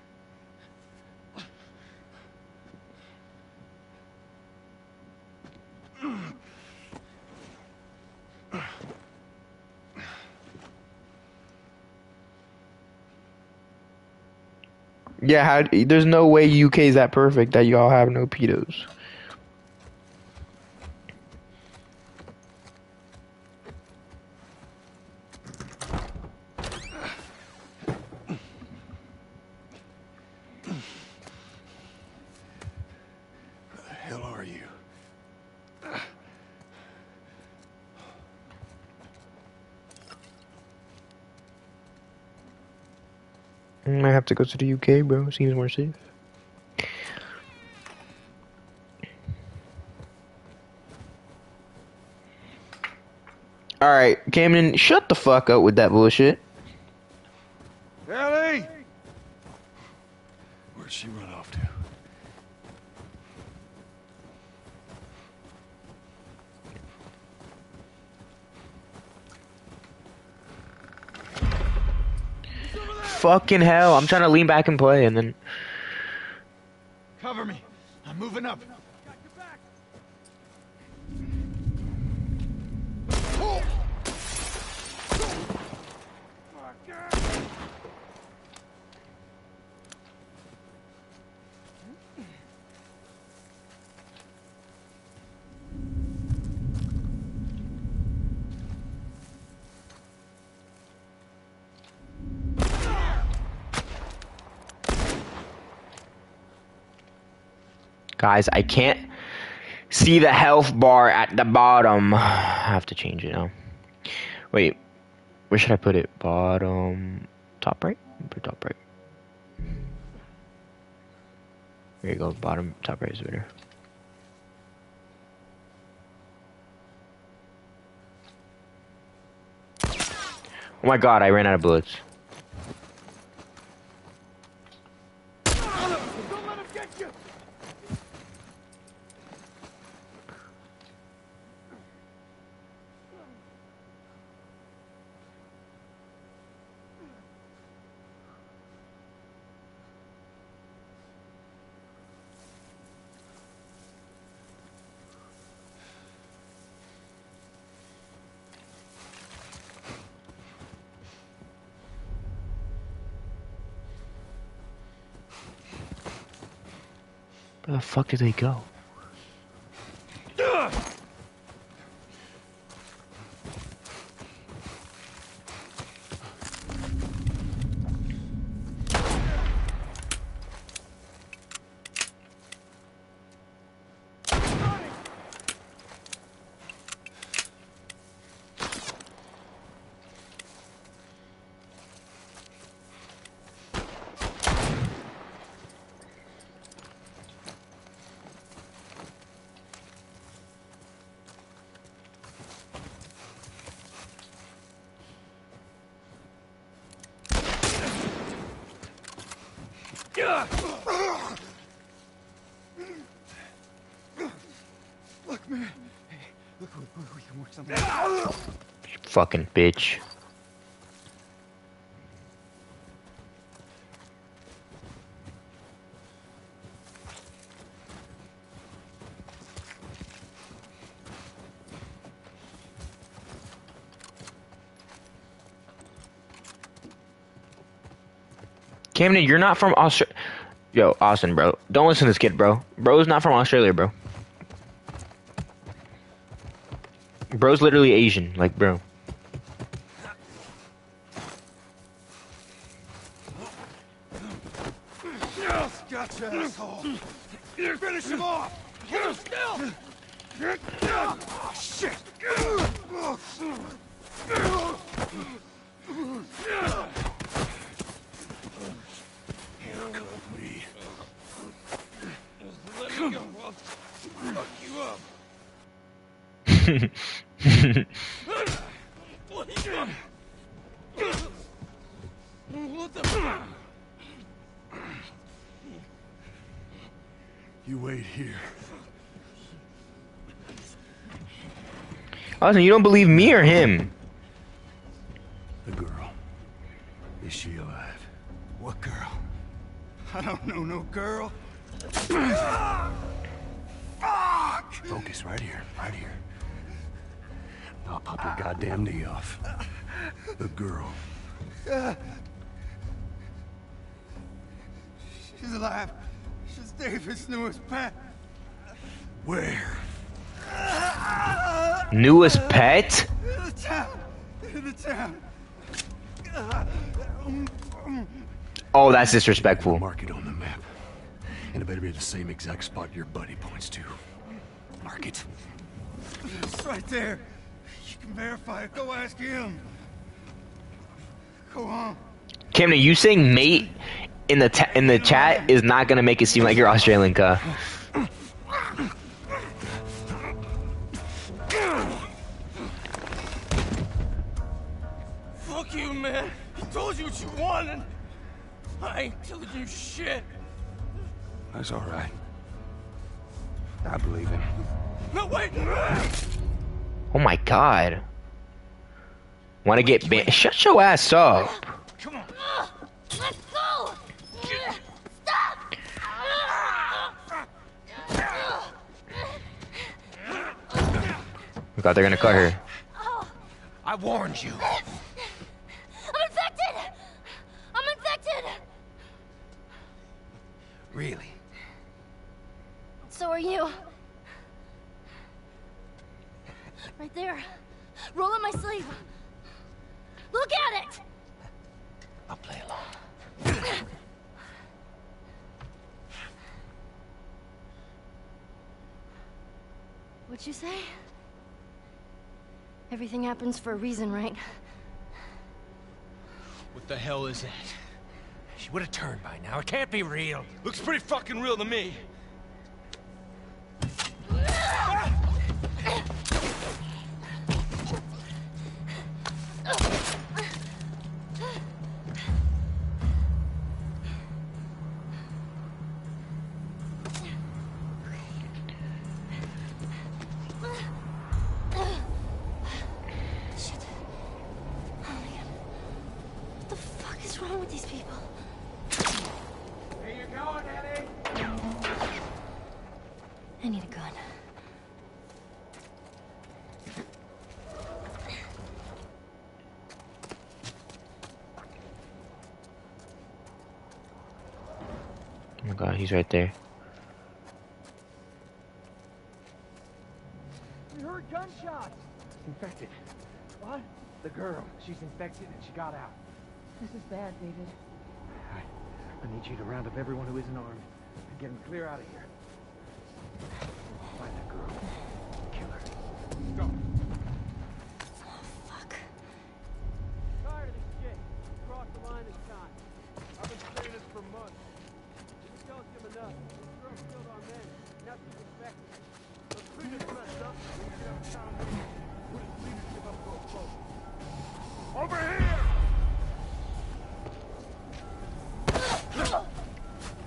Yeah, how, there's no way U K is that perfect that y'all have no pedos. Where the hell are you? I might have to go to the U K, bro. Seems more safe. Alright, Camden, shut the fuck up with that bullshit. Ellie! Where'd she run off to? Fucking hell, I'm trying to lean back and play and then... Cover me. I'm moving up. Guys, I can't see the health bar at the bottom. I have to change it now. Wait, where should I put it? Bottom, top right? Put top right. There you go, bottom, top right is better. Oh my god, I ran out of bullets. Don't let him get you! Where the fuck did they go? Look, man. Hey, look, we, we can work something out. Fucking bitch. Camden, you're not from Australia. Yo, Austin, bro. Don't listen to this kid, bro. Bro's not from Australia, bro. Bro's literally Asian, like, bro. Yes, gotcha, asshole. Finish him off. Get him still. Oh, shit. Handcuff me. Let me go. I'll fuck you up. What the? You wait here. Austin, you don't believe me or him? The girl. Is she alive? What girl? I don't know no girl. Fuck! Focus right here, right here. I'll pop your goddamn knee off. The girl. She's alive. She's David's newest pet. Where? Newest pet? In the town. In the town. Oh, that's disrespectful. Mark it on the map. And it better be the same exact spot your buddy points to. Mark it. It's right there. You can verify it. Go ask him. Go on. Camden, you saying mate in the ta in the chat is not gonna make it seem like you're Australian, cuh. Fuck you, man. He told you what you wanted. I ain't telling you shit. That's all right. I believe him. No, wait! Oh my god. Wanna get banned? Shut your ass up. Come on. Let's go! Stop! I thought they're gonna cut her. I warned you. I'm infected! I'm infected! Really? So are you. Right there. Roll up my sleeve. Look at it! I'll play along. What'd you say? Everything happens for a reason, right? What the hell is that? She would have turned by now. It can't be real. Looks pretty fucking real to me. What the fuck is wrong with these people? Here you going, Eddie? I need a gun. Oh my god, he's right there. We heard gunshots. Infected. What? The girl. She's infected and she got out. This is bad, David. I, I need you to round up everyone who isn't armed and get them clear out of here. Find that girl. Kill her. Go. Fuck. Tired of this shit. Crossed the line this time. I've been saying this for months. Didn't tell him enough. This girl killed our men. Now she's infected. The previous messed up. We should have accountability. Put his leadership up to a vote. Over here!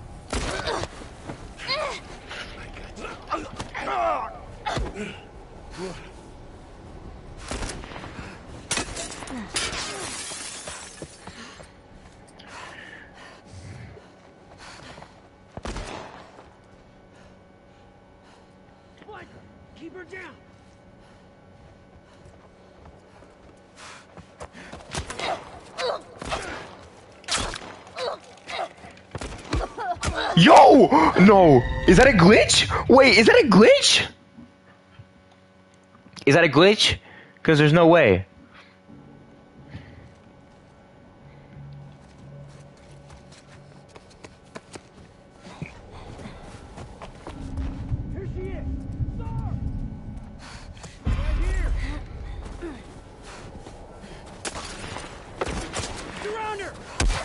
her down. Yo! No! Is that a glitch? Wait, is that a glitch? Is that a glitch? Because there's no way. Here she is. Star. Right here. Surround her.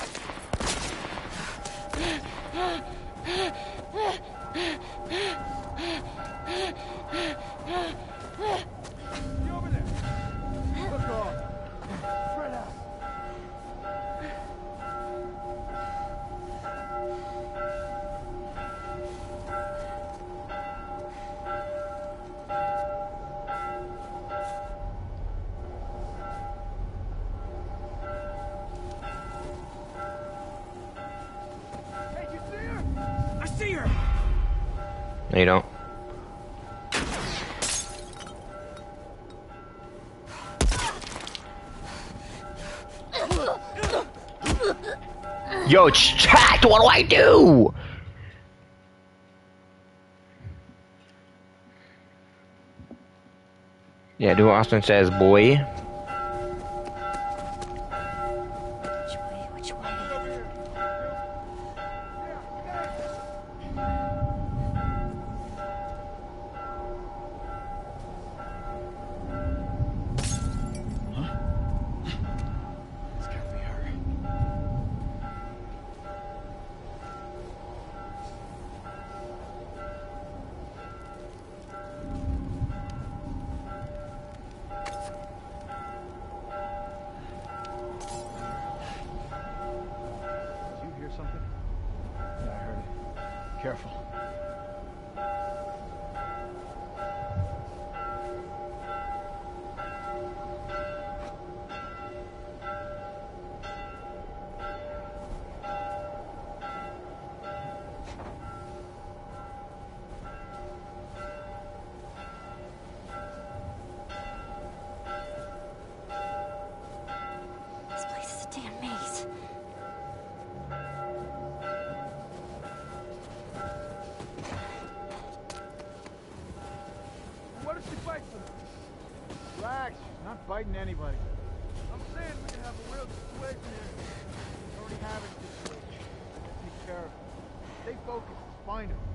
Get over there. Look off. Spread out. Hey, you see her? I see her. No, you don't. Yo, ch- chat, what do I do? Yeah, do what Austin says, boy. Which way? Which way? Over here. It's gotta be her. Did you hear something? Yeah, I heard it. Careful. This place is a damn maze. What if she bites them? Relax. She's not biting anybody. I'm saying we can have a real situation here. We already have a situation. Let's take care of it. Stay focused. Let's find her.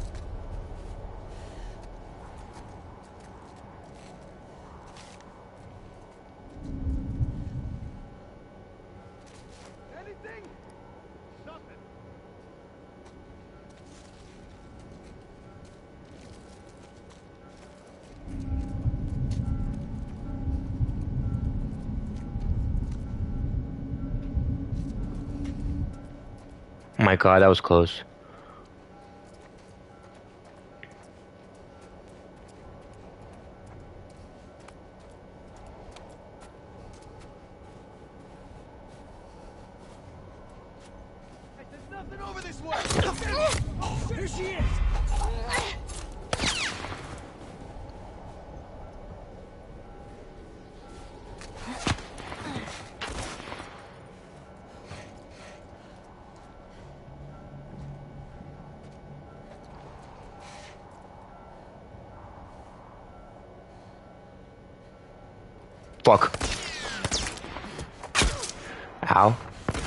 Anything? Something. Oh my god, that was close. Hey, there's nothing over this way. Oh, here she is. Fuck. Ow.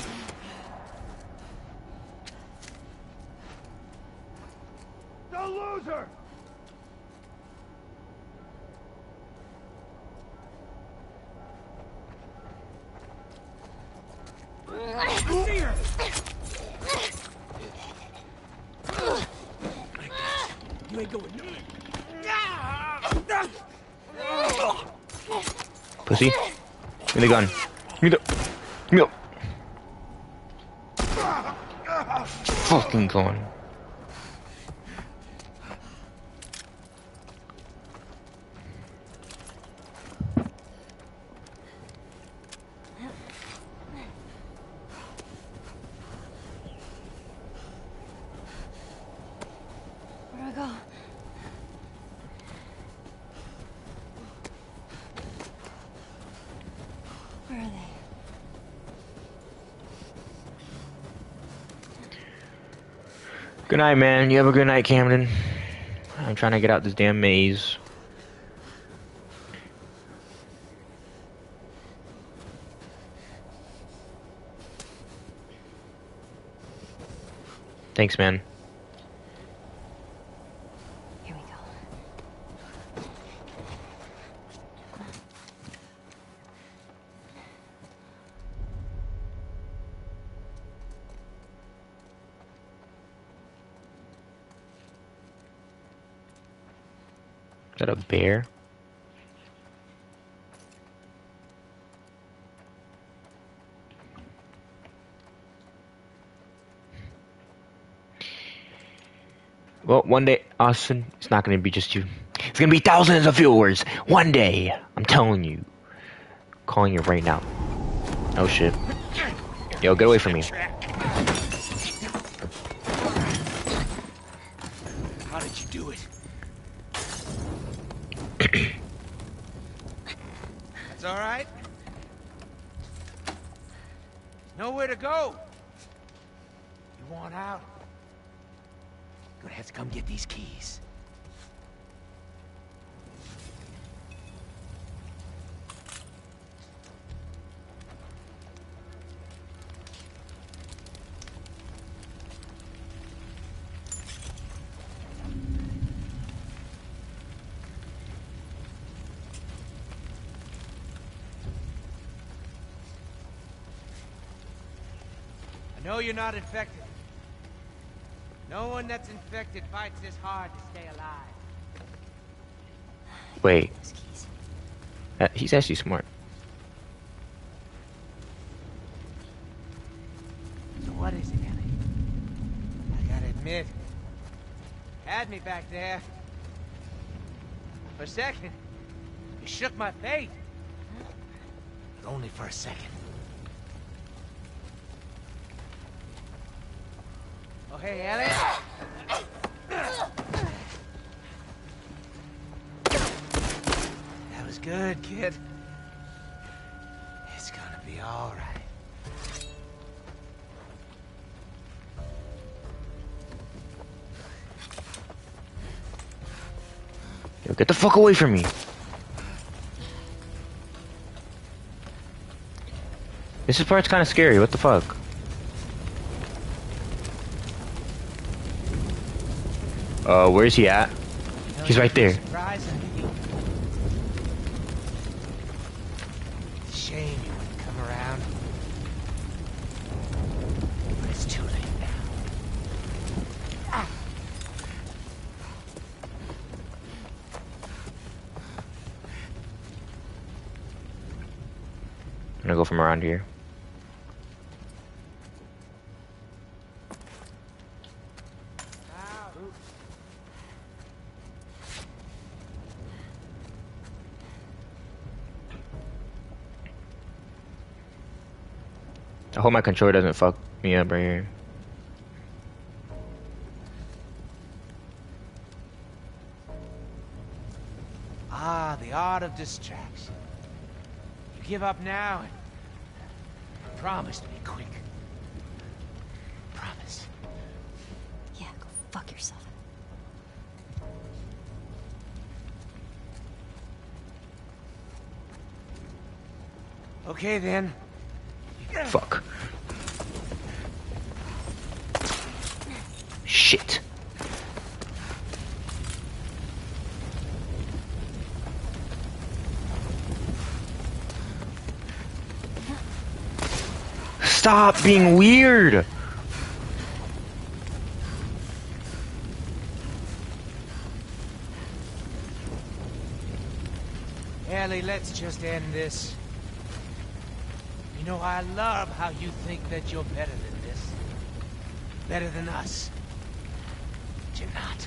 Don't lose her. I see her. You ain't going nowhere. Pussy. Give me the gun. Give me the. Give me the. Fucking gun. Where do I go? Good night, man. You have a good night, Camden. I'm trying to get out this damn maze. Thanks, man. Here we go. Is that a bear? Well, one day, Austin, it's not gonna be just you. It's gonna be thousands of viewers. One day. I'm telling you. Calling you right now. Oh shit. Yo, get away from me. How did you do it? That's all right. Nowhere to go. You want out? Gonna have to come get these keys. I know you're not infected. No one that's infected fights this hard to stay alive. Wait. Those keys. Uh, he's actually smart. So what is it, Ellie? I gotta admit, had me back there. For a second, you shook my faith. But only for a second. Oh, hey, Ellie. That was good, kid. It's gonna be all right. Yo, get the fuck away from me. This part's kind of scary. What the fuck? Uh, where's he at? He's right there. Surprising me. It's a shame you wouldn't come around. But it's too late now. I'm gonna go from around here. I hope my controller doesn't fuck me up right here. Ah, the art of distraction. You give up now and promise to be quick. Promise. Yeah, go fuck yourself. Okay then. Fuck. Shit. Stop being weird. Ellie, let's just end this. You know, I love how you think that you're better than this. Better than us. But you're not.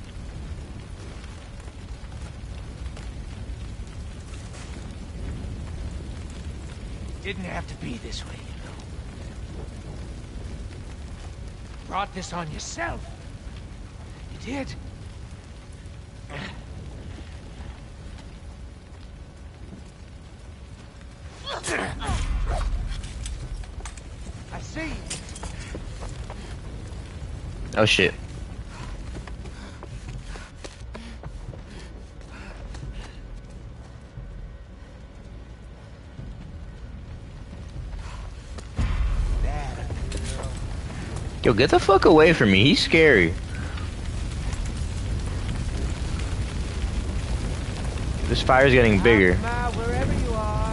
It didn't have to be this way, you know. You brought this on yourself. You did. I see. Oh shit. Yo, get the fuck away from me. He's scary. This fire's getting bigger. Come out, wherever you are.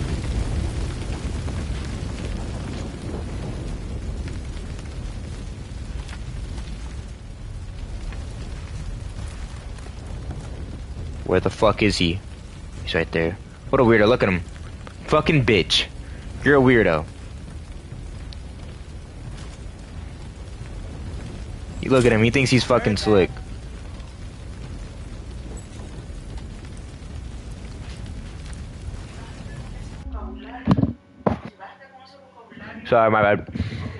Where the fuck is he? He's right there. What a weirdo. Look at him. Fucking bitch. You're a weirdo. You look at him. He thinks he's fucking slick. Sorry, my bad.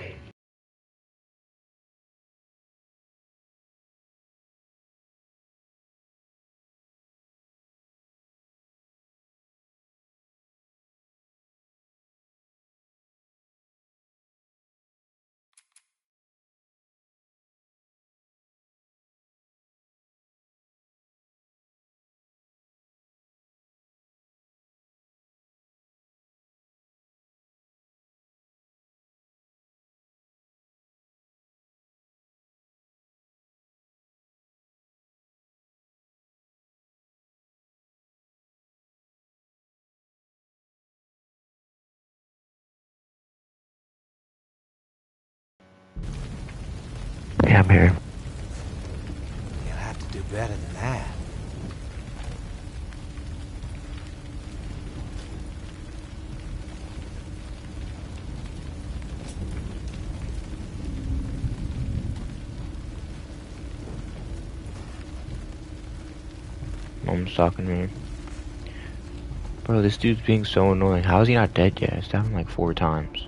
Yeah, I'm here. You'll have to do better than that. Mom's talking to me. Bro, this dude's being so annoying. How is he not dead yet? It's happened like four times.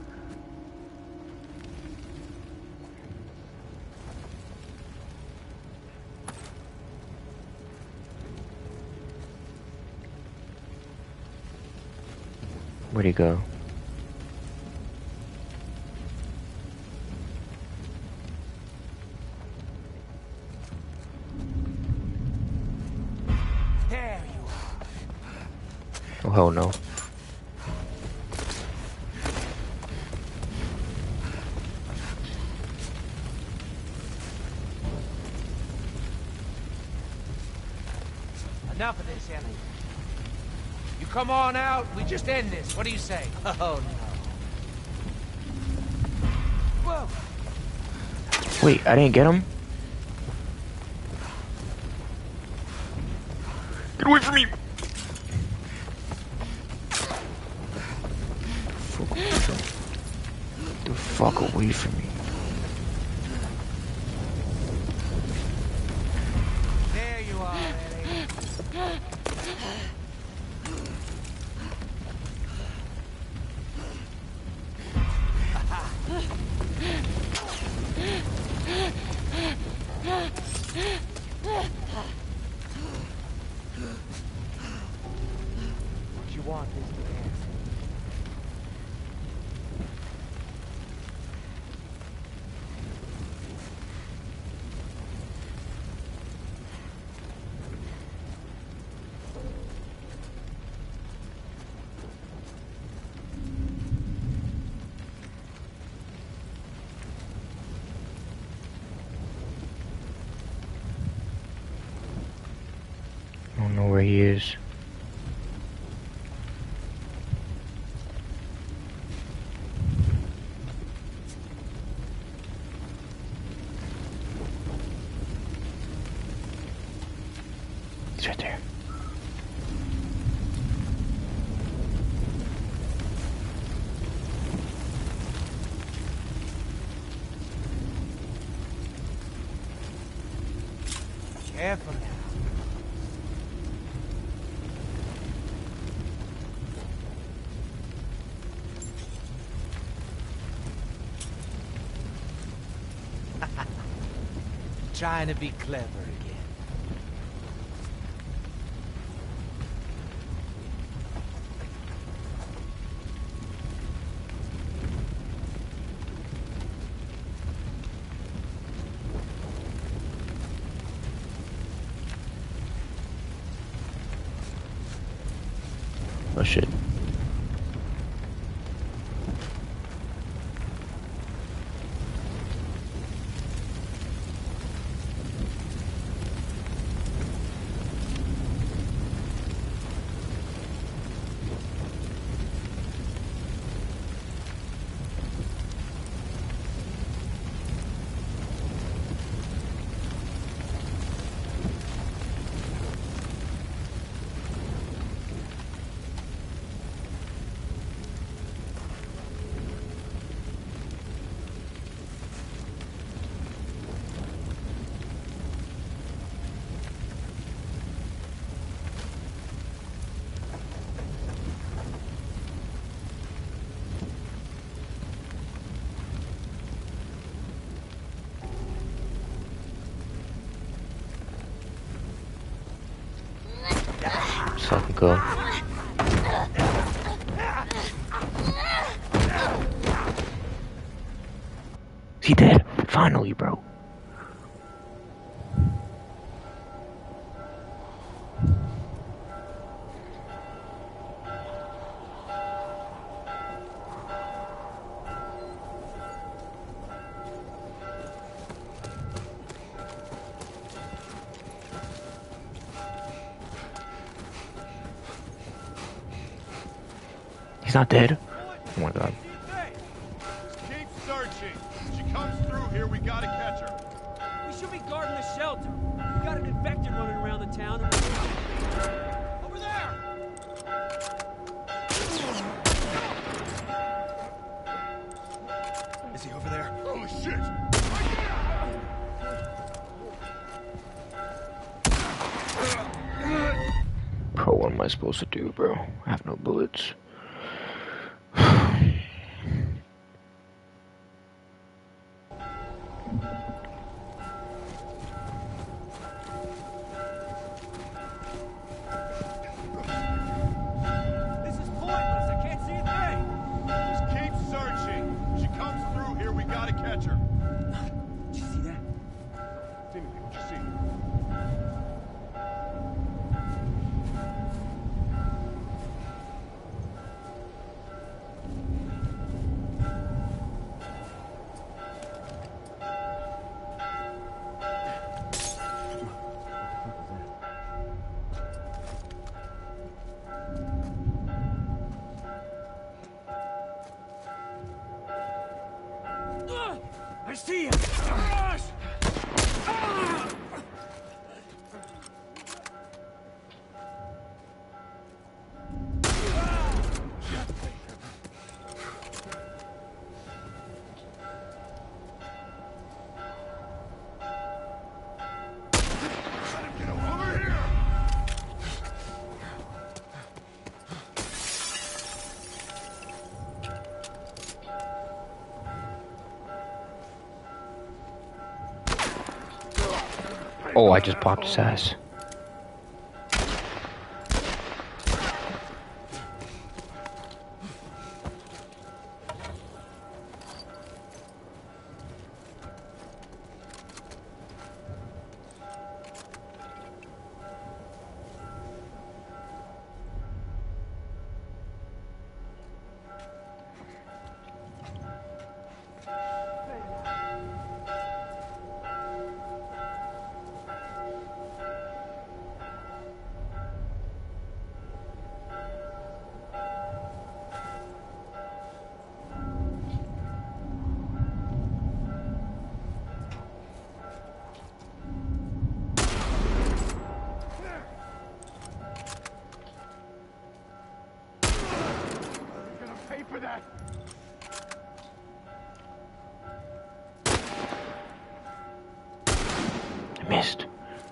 Where'd he go? There you are. Oh hell no. Enough of this, Ellie. You come on out, we just end this. What do you say? Oh, no. Whoa! Wait, I didn't get him? Get away from me! Get the fuck away from me. There you are, Ellie. What you want is the answer. I don't know where he is. He's right there. Careful now. Trying to be clever again. Oh shit. go. Is he dead? Finally, bro. He's not dead. Oh my god. Just keep searching. She comes through here, we gotta catch her. We should be guarding the shelter. We got an infected running around the town. And over there! Is he over there? Holy shit! Bro, what am I supposed to do, bro? I have no bullets. This is pointless. I can't see a thing. Just keep searching. She comes through here, we gotta catch her. Did you see that? Timothy, what you see? I see him. Get over here! Oh, I just popped his ass. Pay for that! I missed.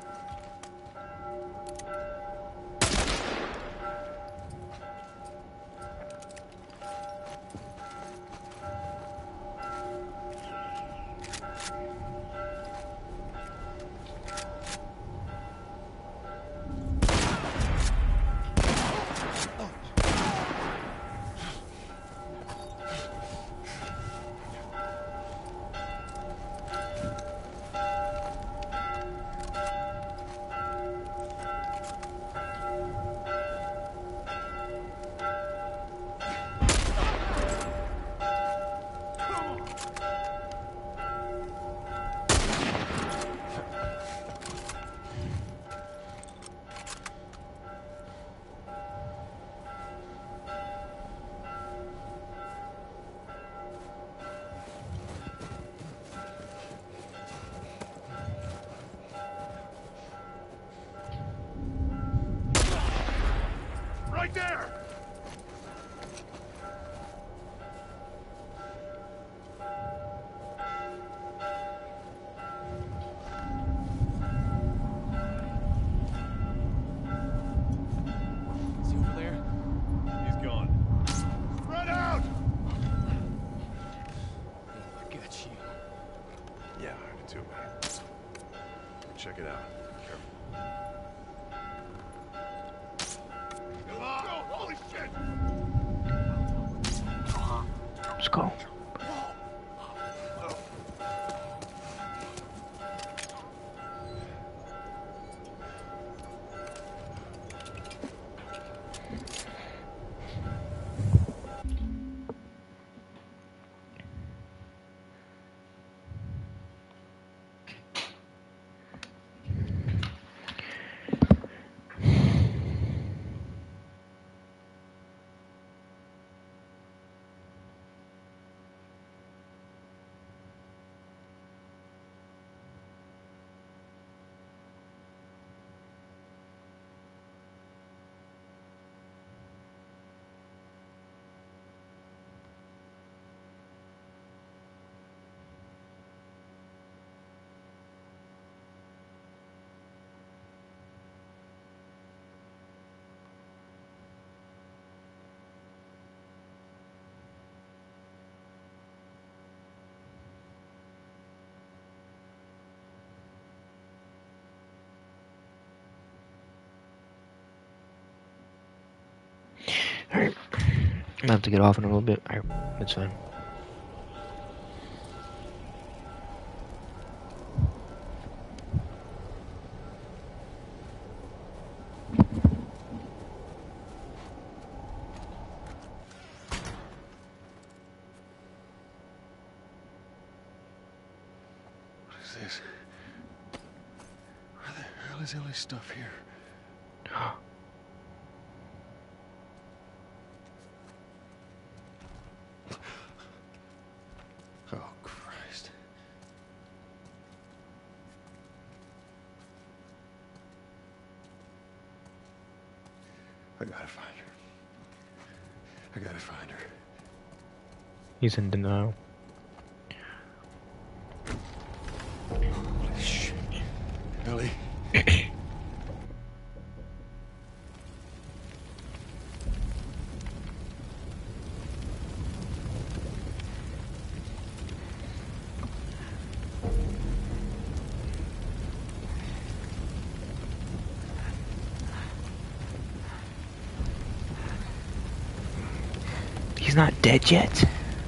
Right there! Is he over there? He's gone. Spread out! I got you. Yeah, I do too, man. Check it out. Careful. go. Alright. I'm gonna have to get off in a little bit. Alright, that's fine. What is this? Where the hell is Ellie's stuff here? Oh, Christ. I gotta find her. I gotta find her. He's in denial. Holy shit. Ellie? He's not dead yet.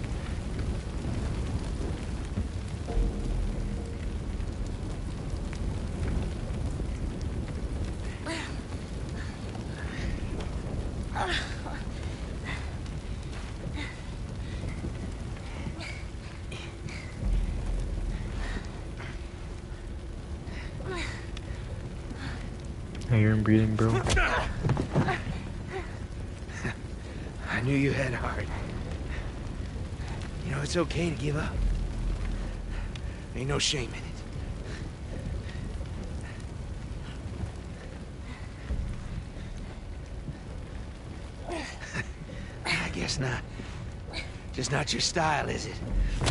I hear him breathing, bro. I knew you had heart. You know, it's okay to give up. Ain't no shame in it. I guess not. Just not your style, is it?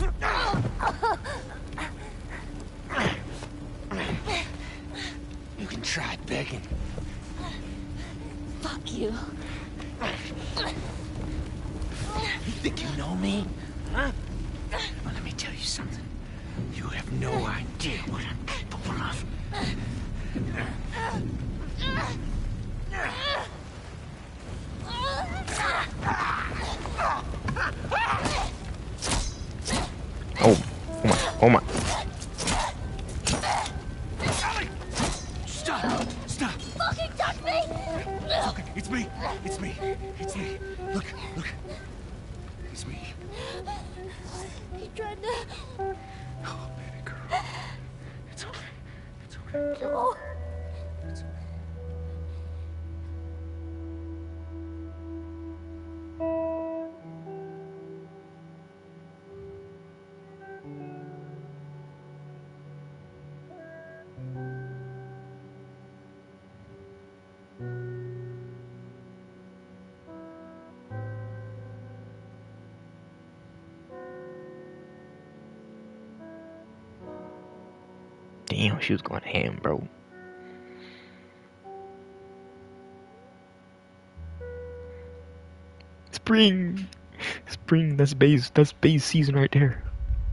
You can try begging. Fuck you. You think you know me? Huh? Well, let me tell you something. You have no idea what I'm capable of. Oh, oh my, oh my. Stop! Stop! Fucking touch me! Okay, it's me! It's me! It's me! Look, look! It's me. He tried to... Oh, baby girl. It's okay. It's okay. No. It's okay. Damn, she was going ham, bro. Spring! Spring, that's base, that's base season right there.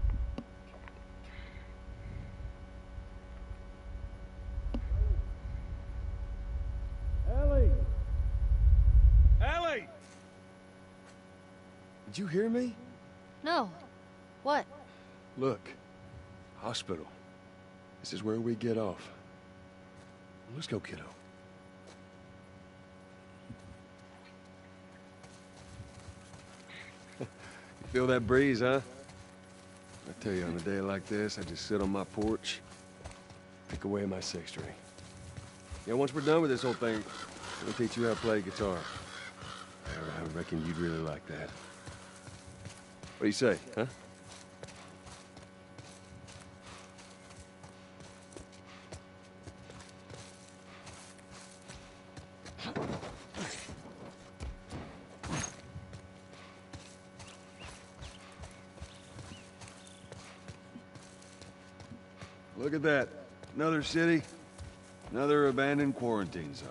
Ellie! Ellie! Did you hear me? No. What? Look. Hospital. This is where we get off. Let's go, kiddo. You feel that breeze, huh? I tell you, on a day like this, I just sit on my porch, pick away at my six string. Yeah, once we're done with this whole thing, I'll teach you how to play guitar. I, I reckon you'd really like that. What do you say, huh? Look at that. Another city, another abandoned quarantine zone.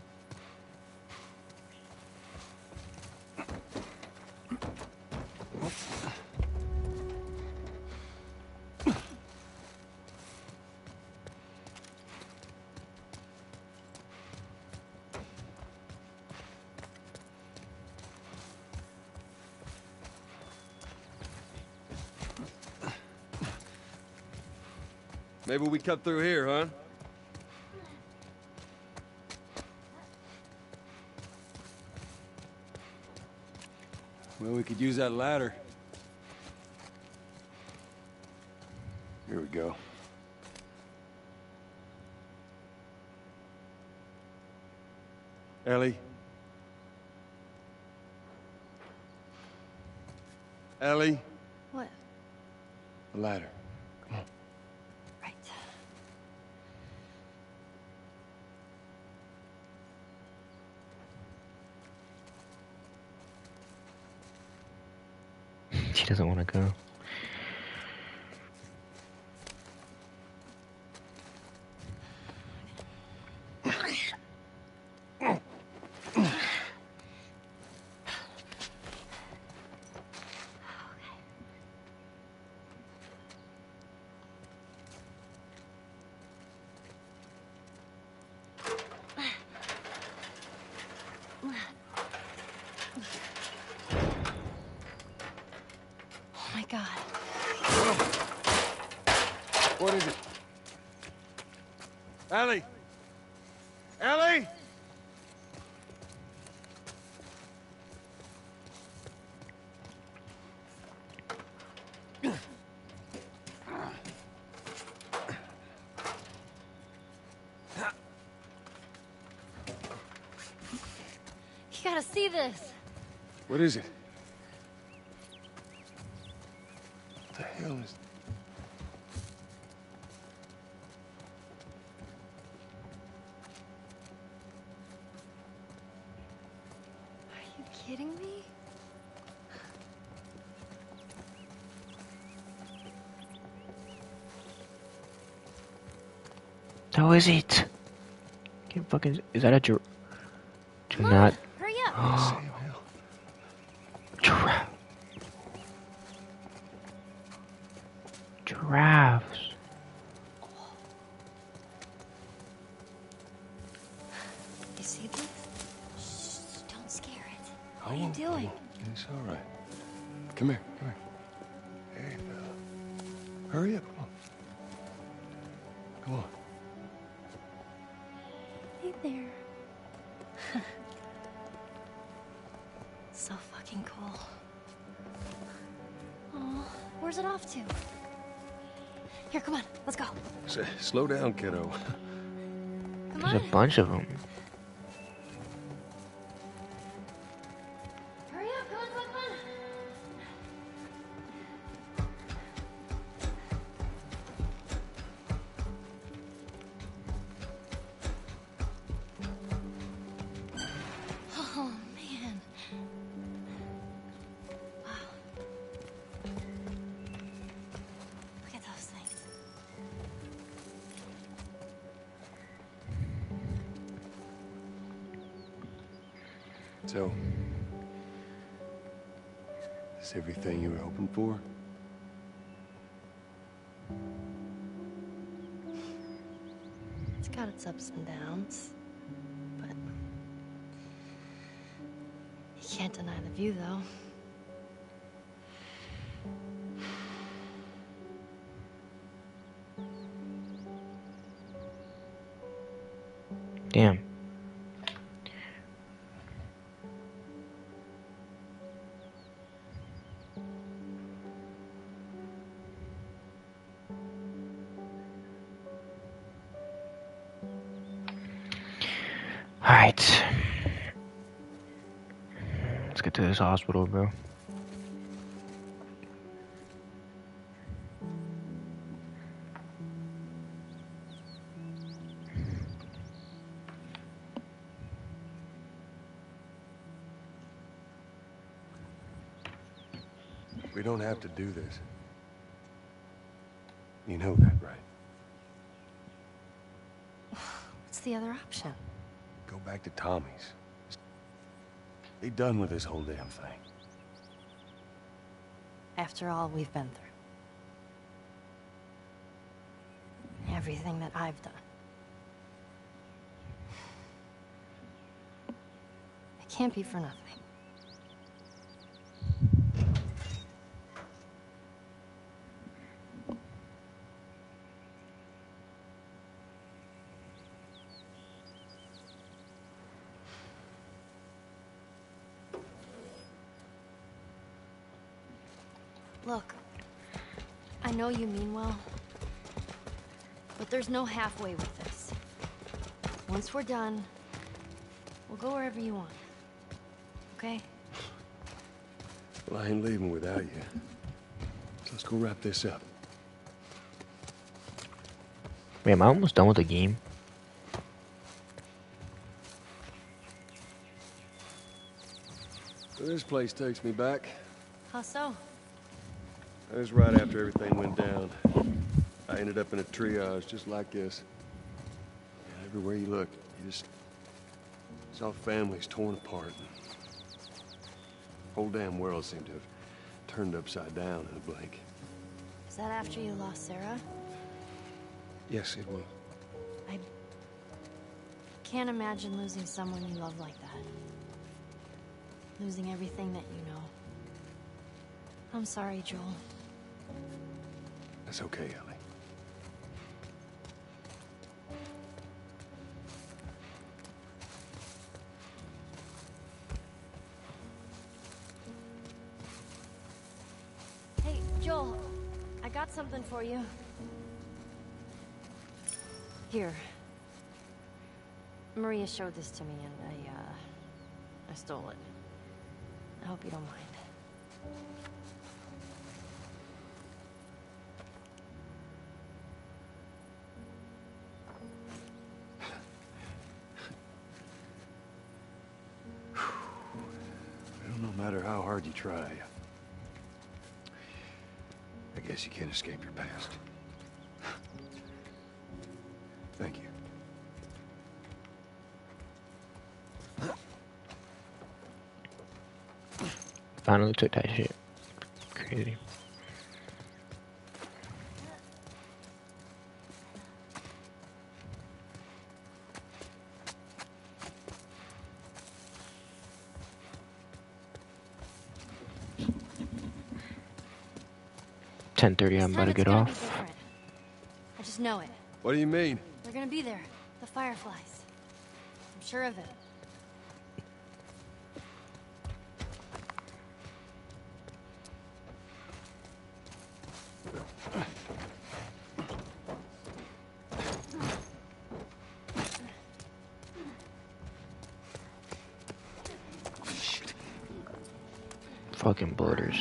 Maybe we cut through here, huh? Well, we could use that ladder. Here we go. Ellie? Ellie? What? The ladder. Come on. Right. She doesn't want to go. Oh my god. What is it? Ellie! Ellie! You gotta see this. What is it? What the hell is... Are you kidding me? How is it? Can't fucking. Is that a gir- Do Come not. on, hurry up. Sam Hill. Giraffe. Giraffes. You see this? Shh, don't scare it. I What are you won't, I doing? won't. It's all right. Come here, come here. Hey, fella. Hurry up, come on. Come on. Hey there. So fucking cool. Aw, where's it off to? Here, come on, let's go. S- slow down, kiddo. Come There's on. a bunch of them. Hurry up, come on, come on, come on. Oh, man. Wow. Look at those things. So, is everything you were hoping for? It's got its ups and downs, but you can't deny the view, though. Damn. Alright. Let's get to this hospital, bro. We don't have to do this. You know that, right? What's the other option? Go back to Tommy's. Be done with this whole damn thing. After all we've been through. Everything that I've done. It can't be for nothing. Look, I know you mean well, but there's no halfway with this. Once we're done, we'll go wherever you want. Okay? Well, I ain't leaving without you. So let's go wrap this up. Wait, am I almost done with the game? This place takes me back. How so? That was right after everything went down. I ended up in a triage just like this. And everywhere you look, you just saw families torn apart. The whole damn world seemed to have turned upside down in a blink. Is that after you lost Sarah? Yes, it was. I can't imagine losing someone you love like that. Losing everything that you know. I'm sorry, Joel. That's okay, Ellie. Hey, Joel, I got something for you. Here. Maria showed this to me and I, uh, I stole it. I hope you don't mind. Well, no matter how hard you try, I guess you can't escape your past. Thank you. Finally took that shit. Crazy. ten thirty, I'm This about to time get it's gonna off. be different. I just know it. What do you mean? They're gonna be there. The Fireflies. I'm sure of it. Fucking bloaters.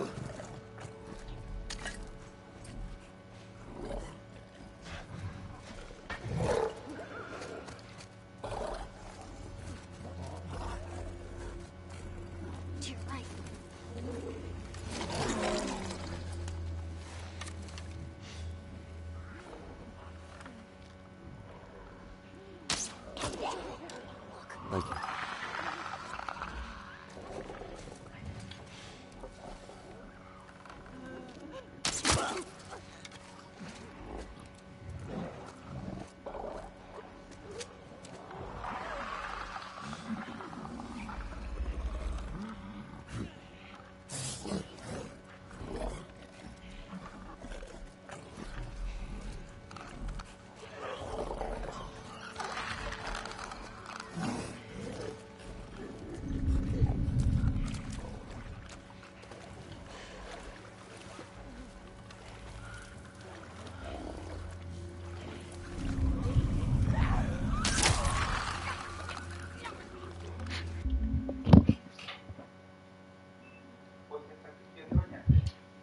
To your right. Thank you.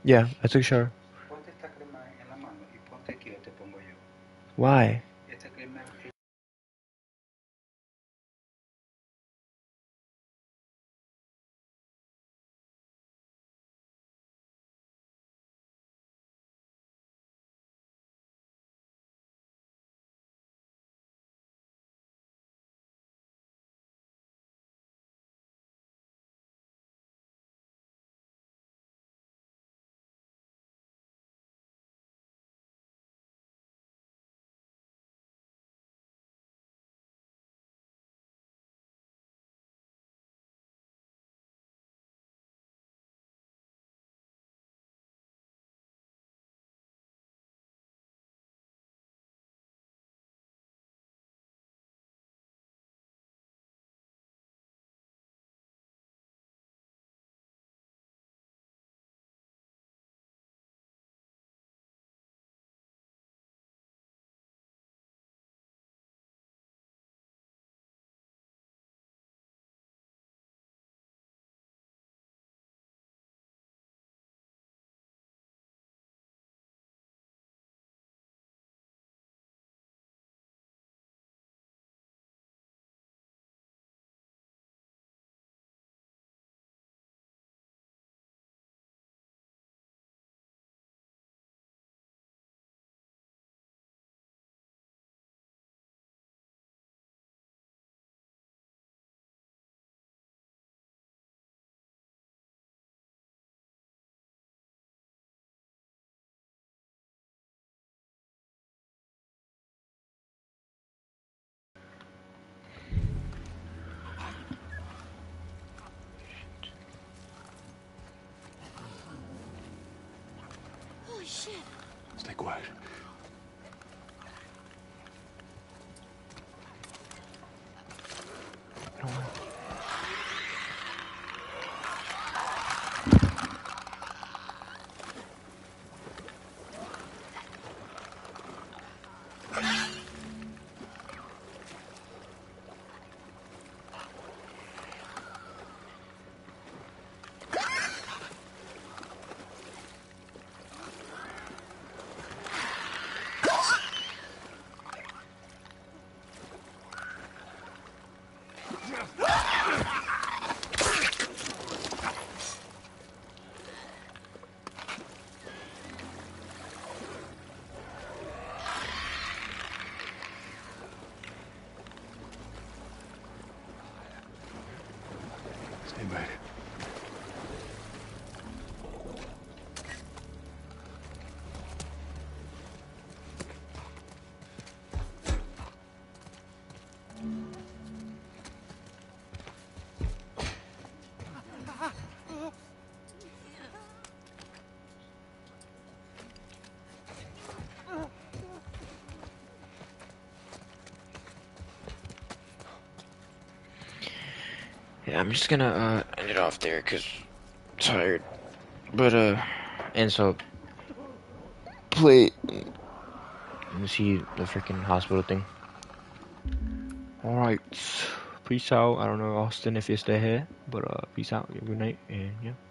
Yeah, I took a shower. Ponte esta crema en la mano y ponte aquí, yo te pongo yo. Why? Esta crema es Holy shit. Stay quiet. Stay back. Yeah, I'm just gonna uh end it off there because I'm tired. But uh, and so play. Let me see the freaking hospital thing. All right, peace out. I don't know Austin if you're still here, but uh, peace out. Good night, and yeah.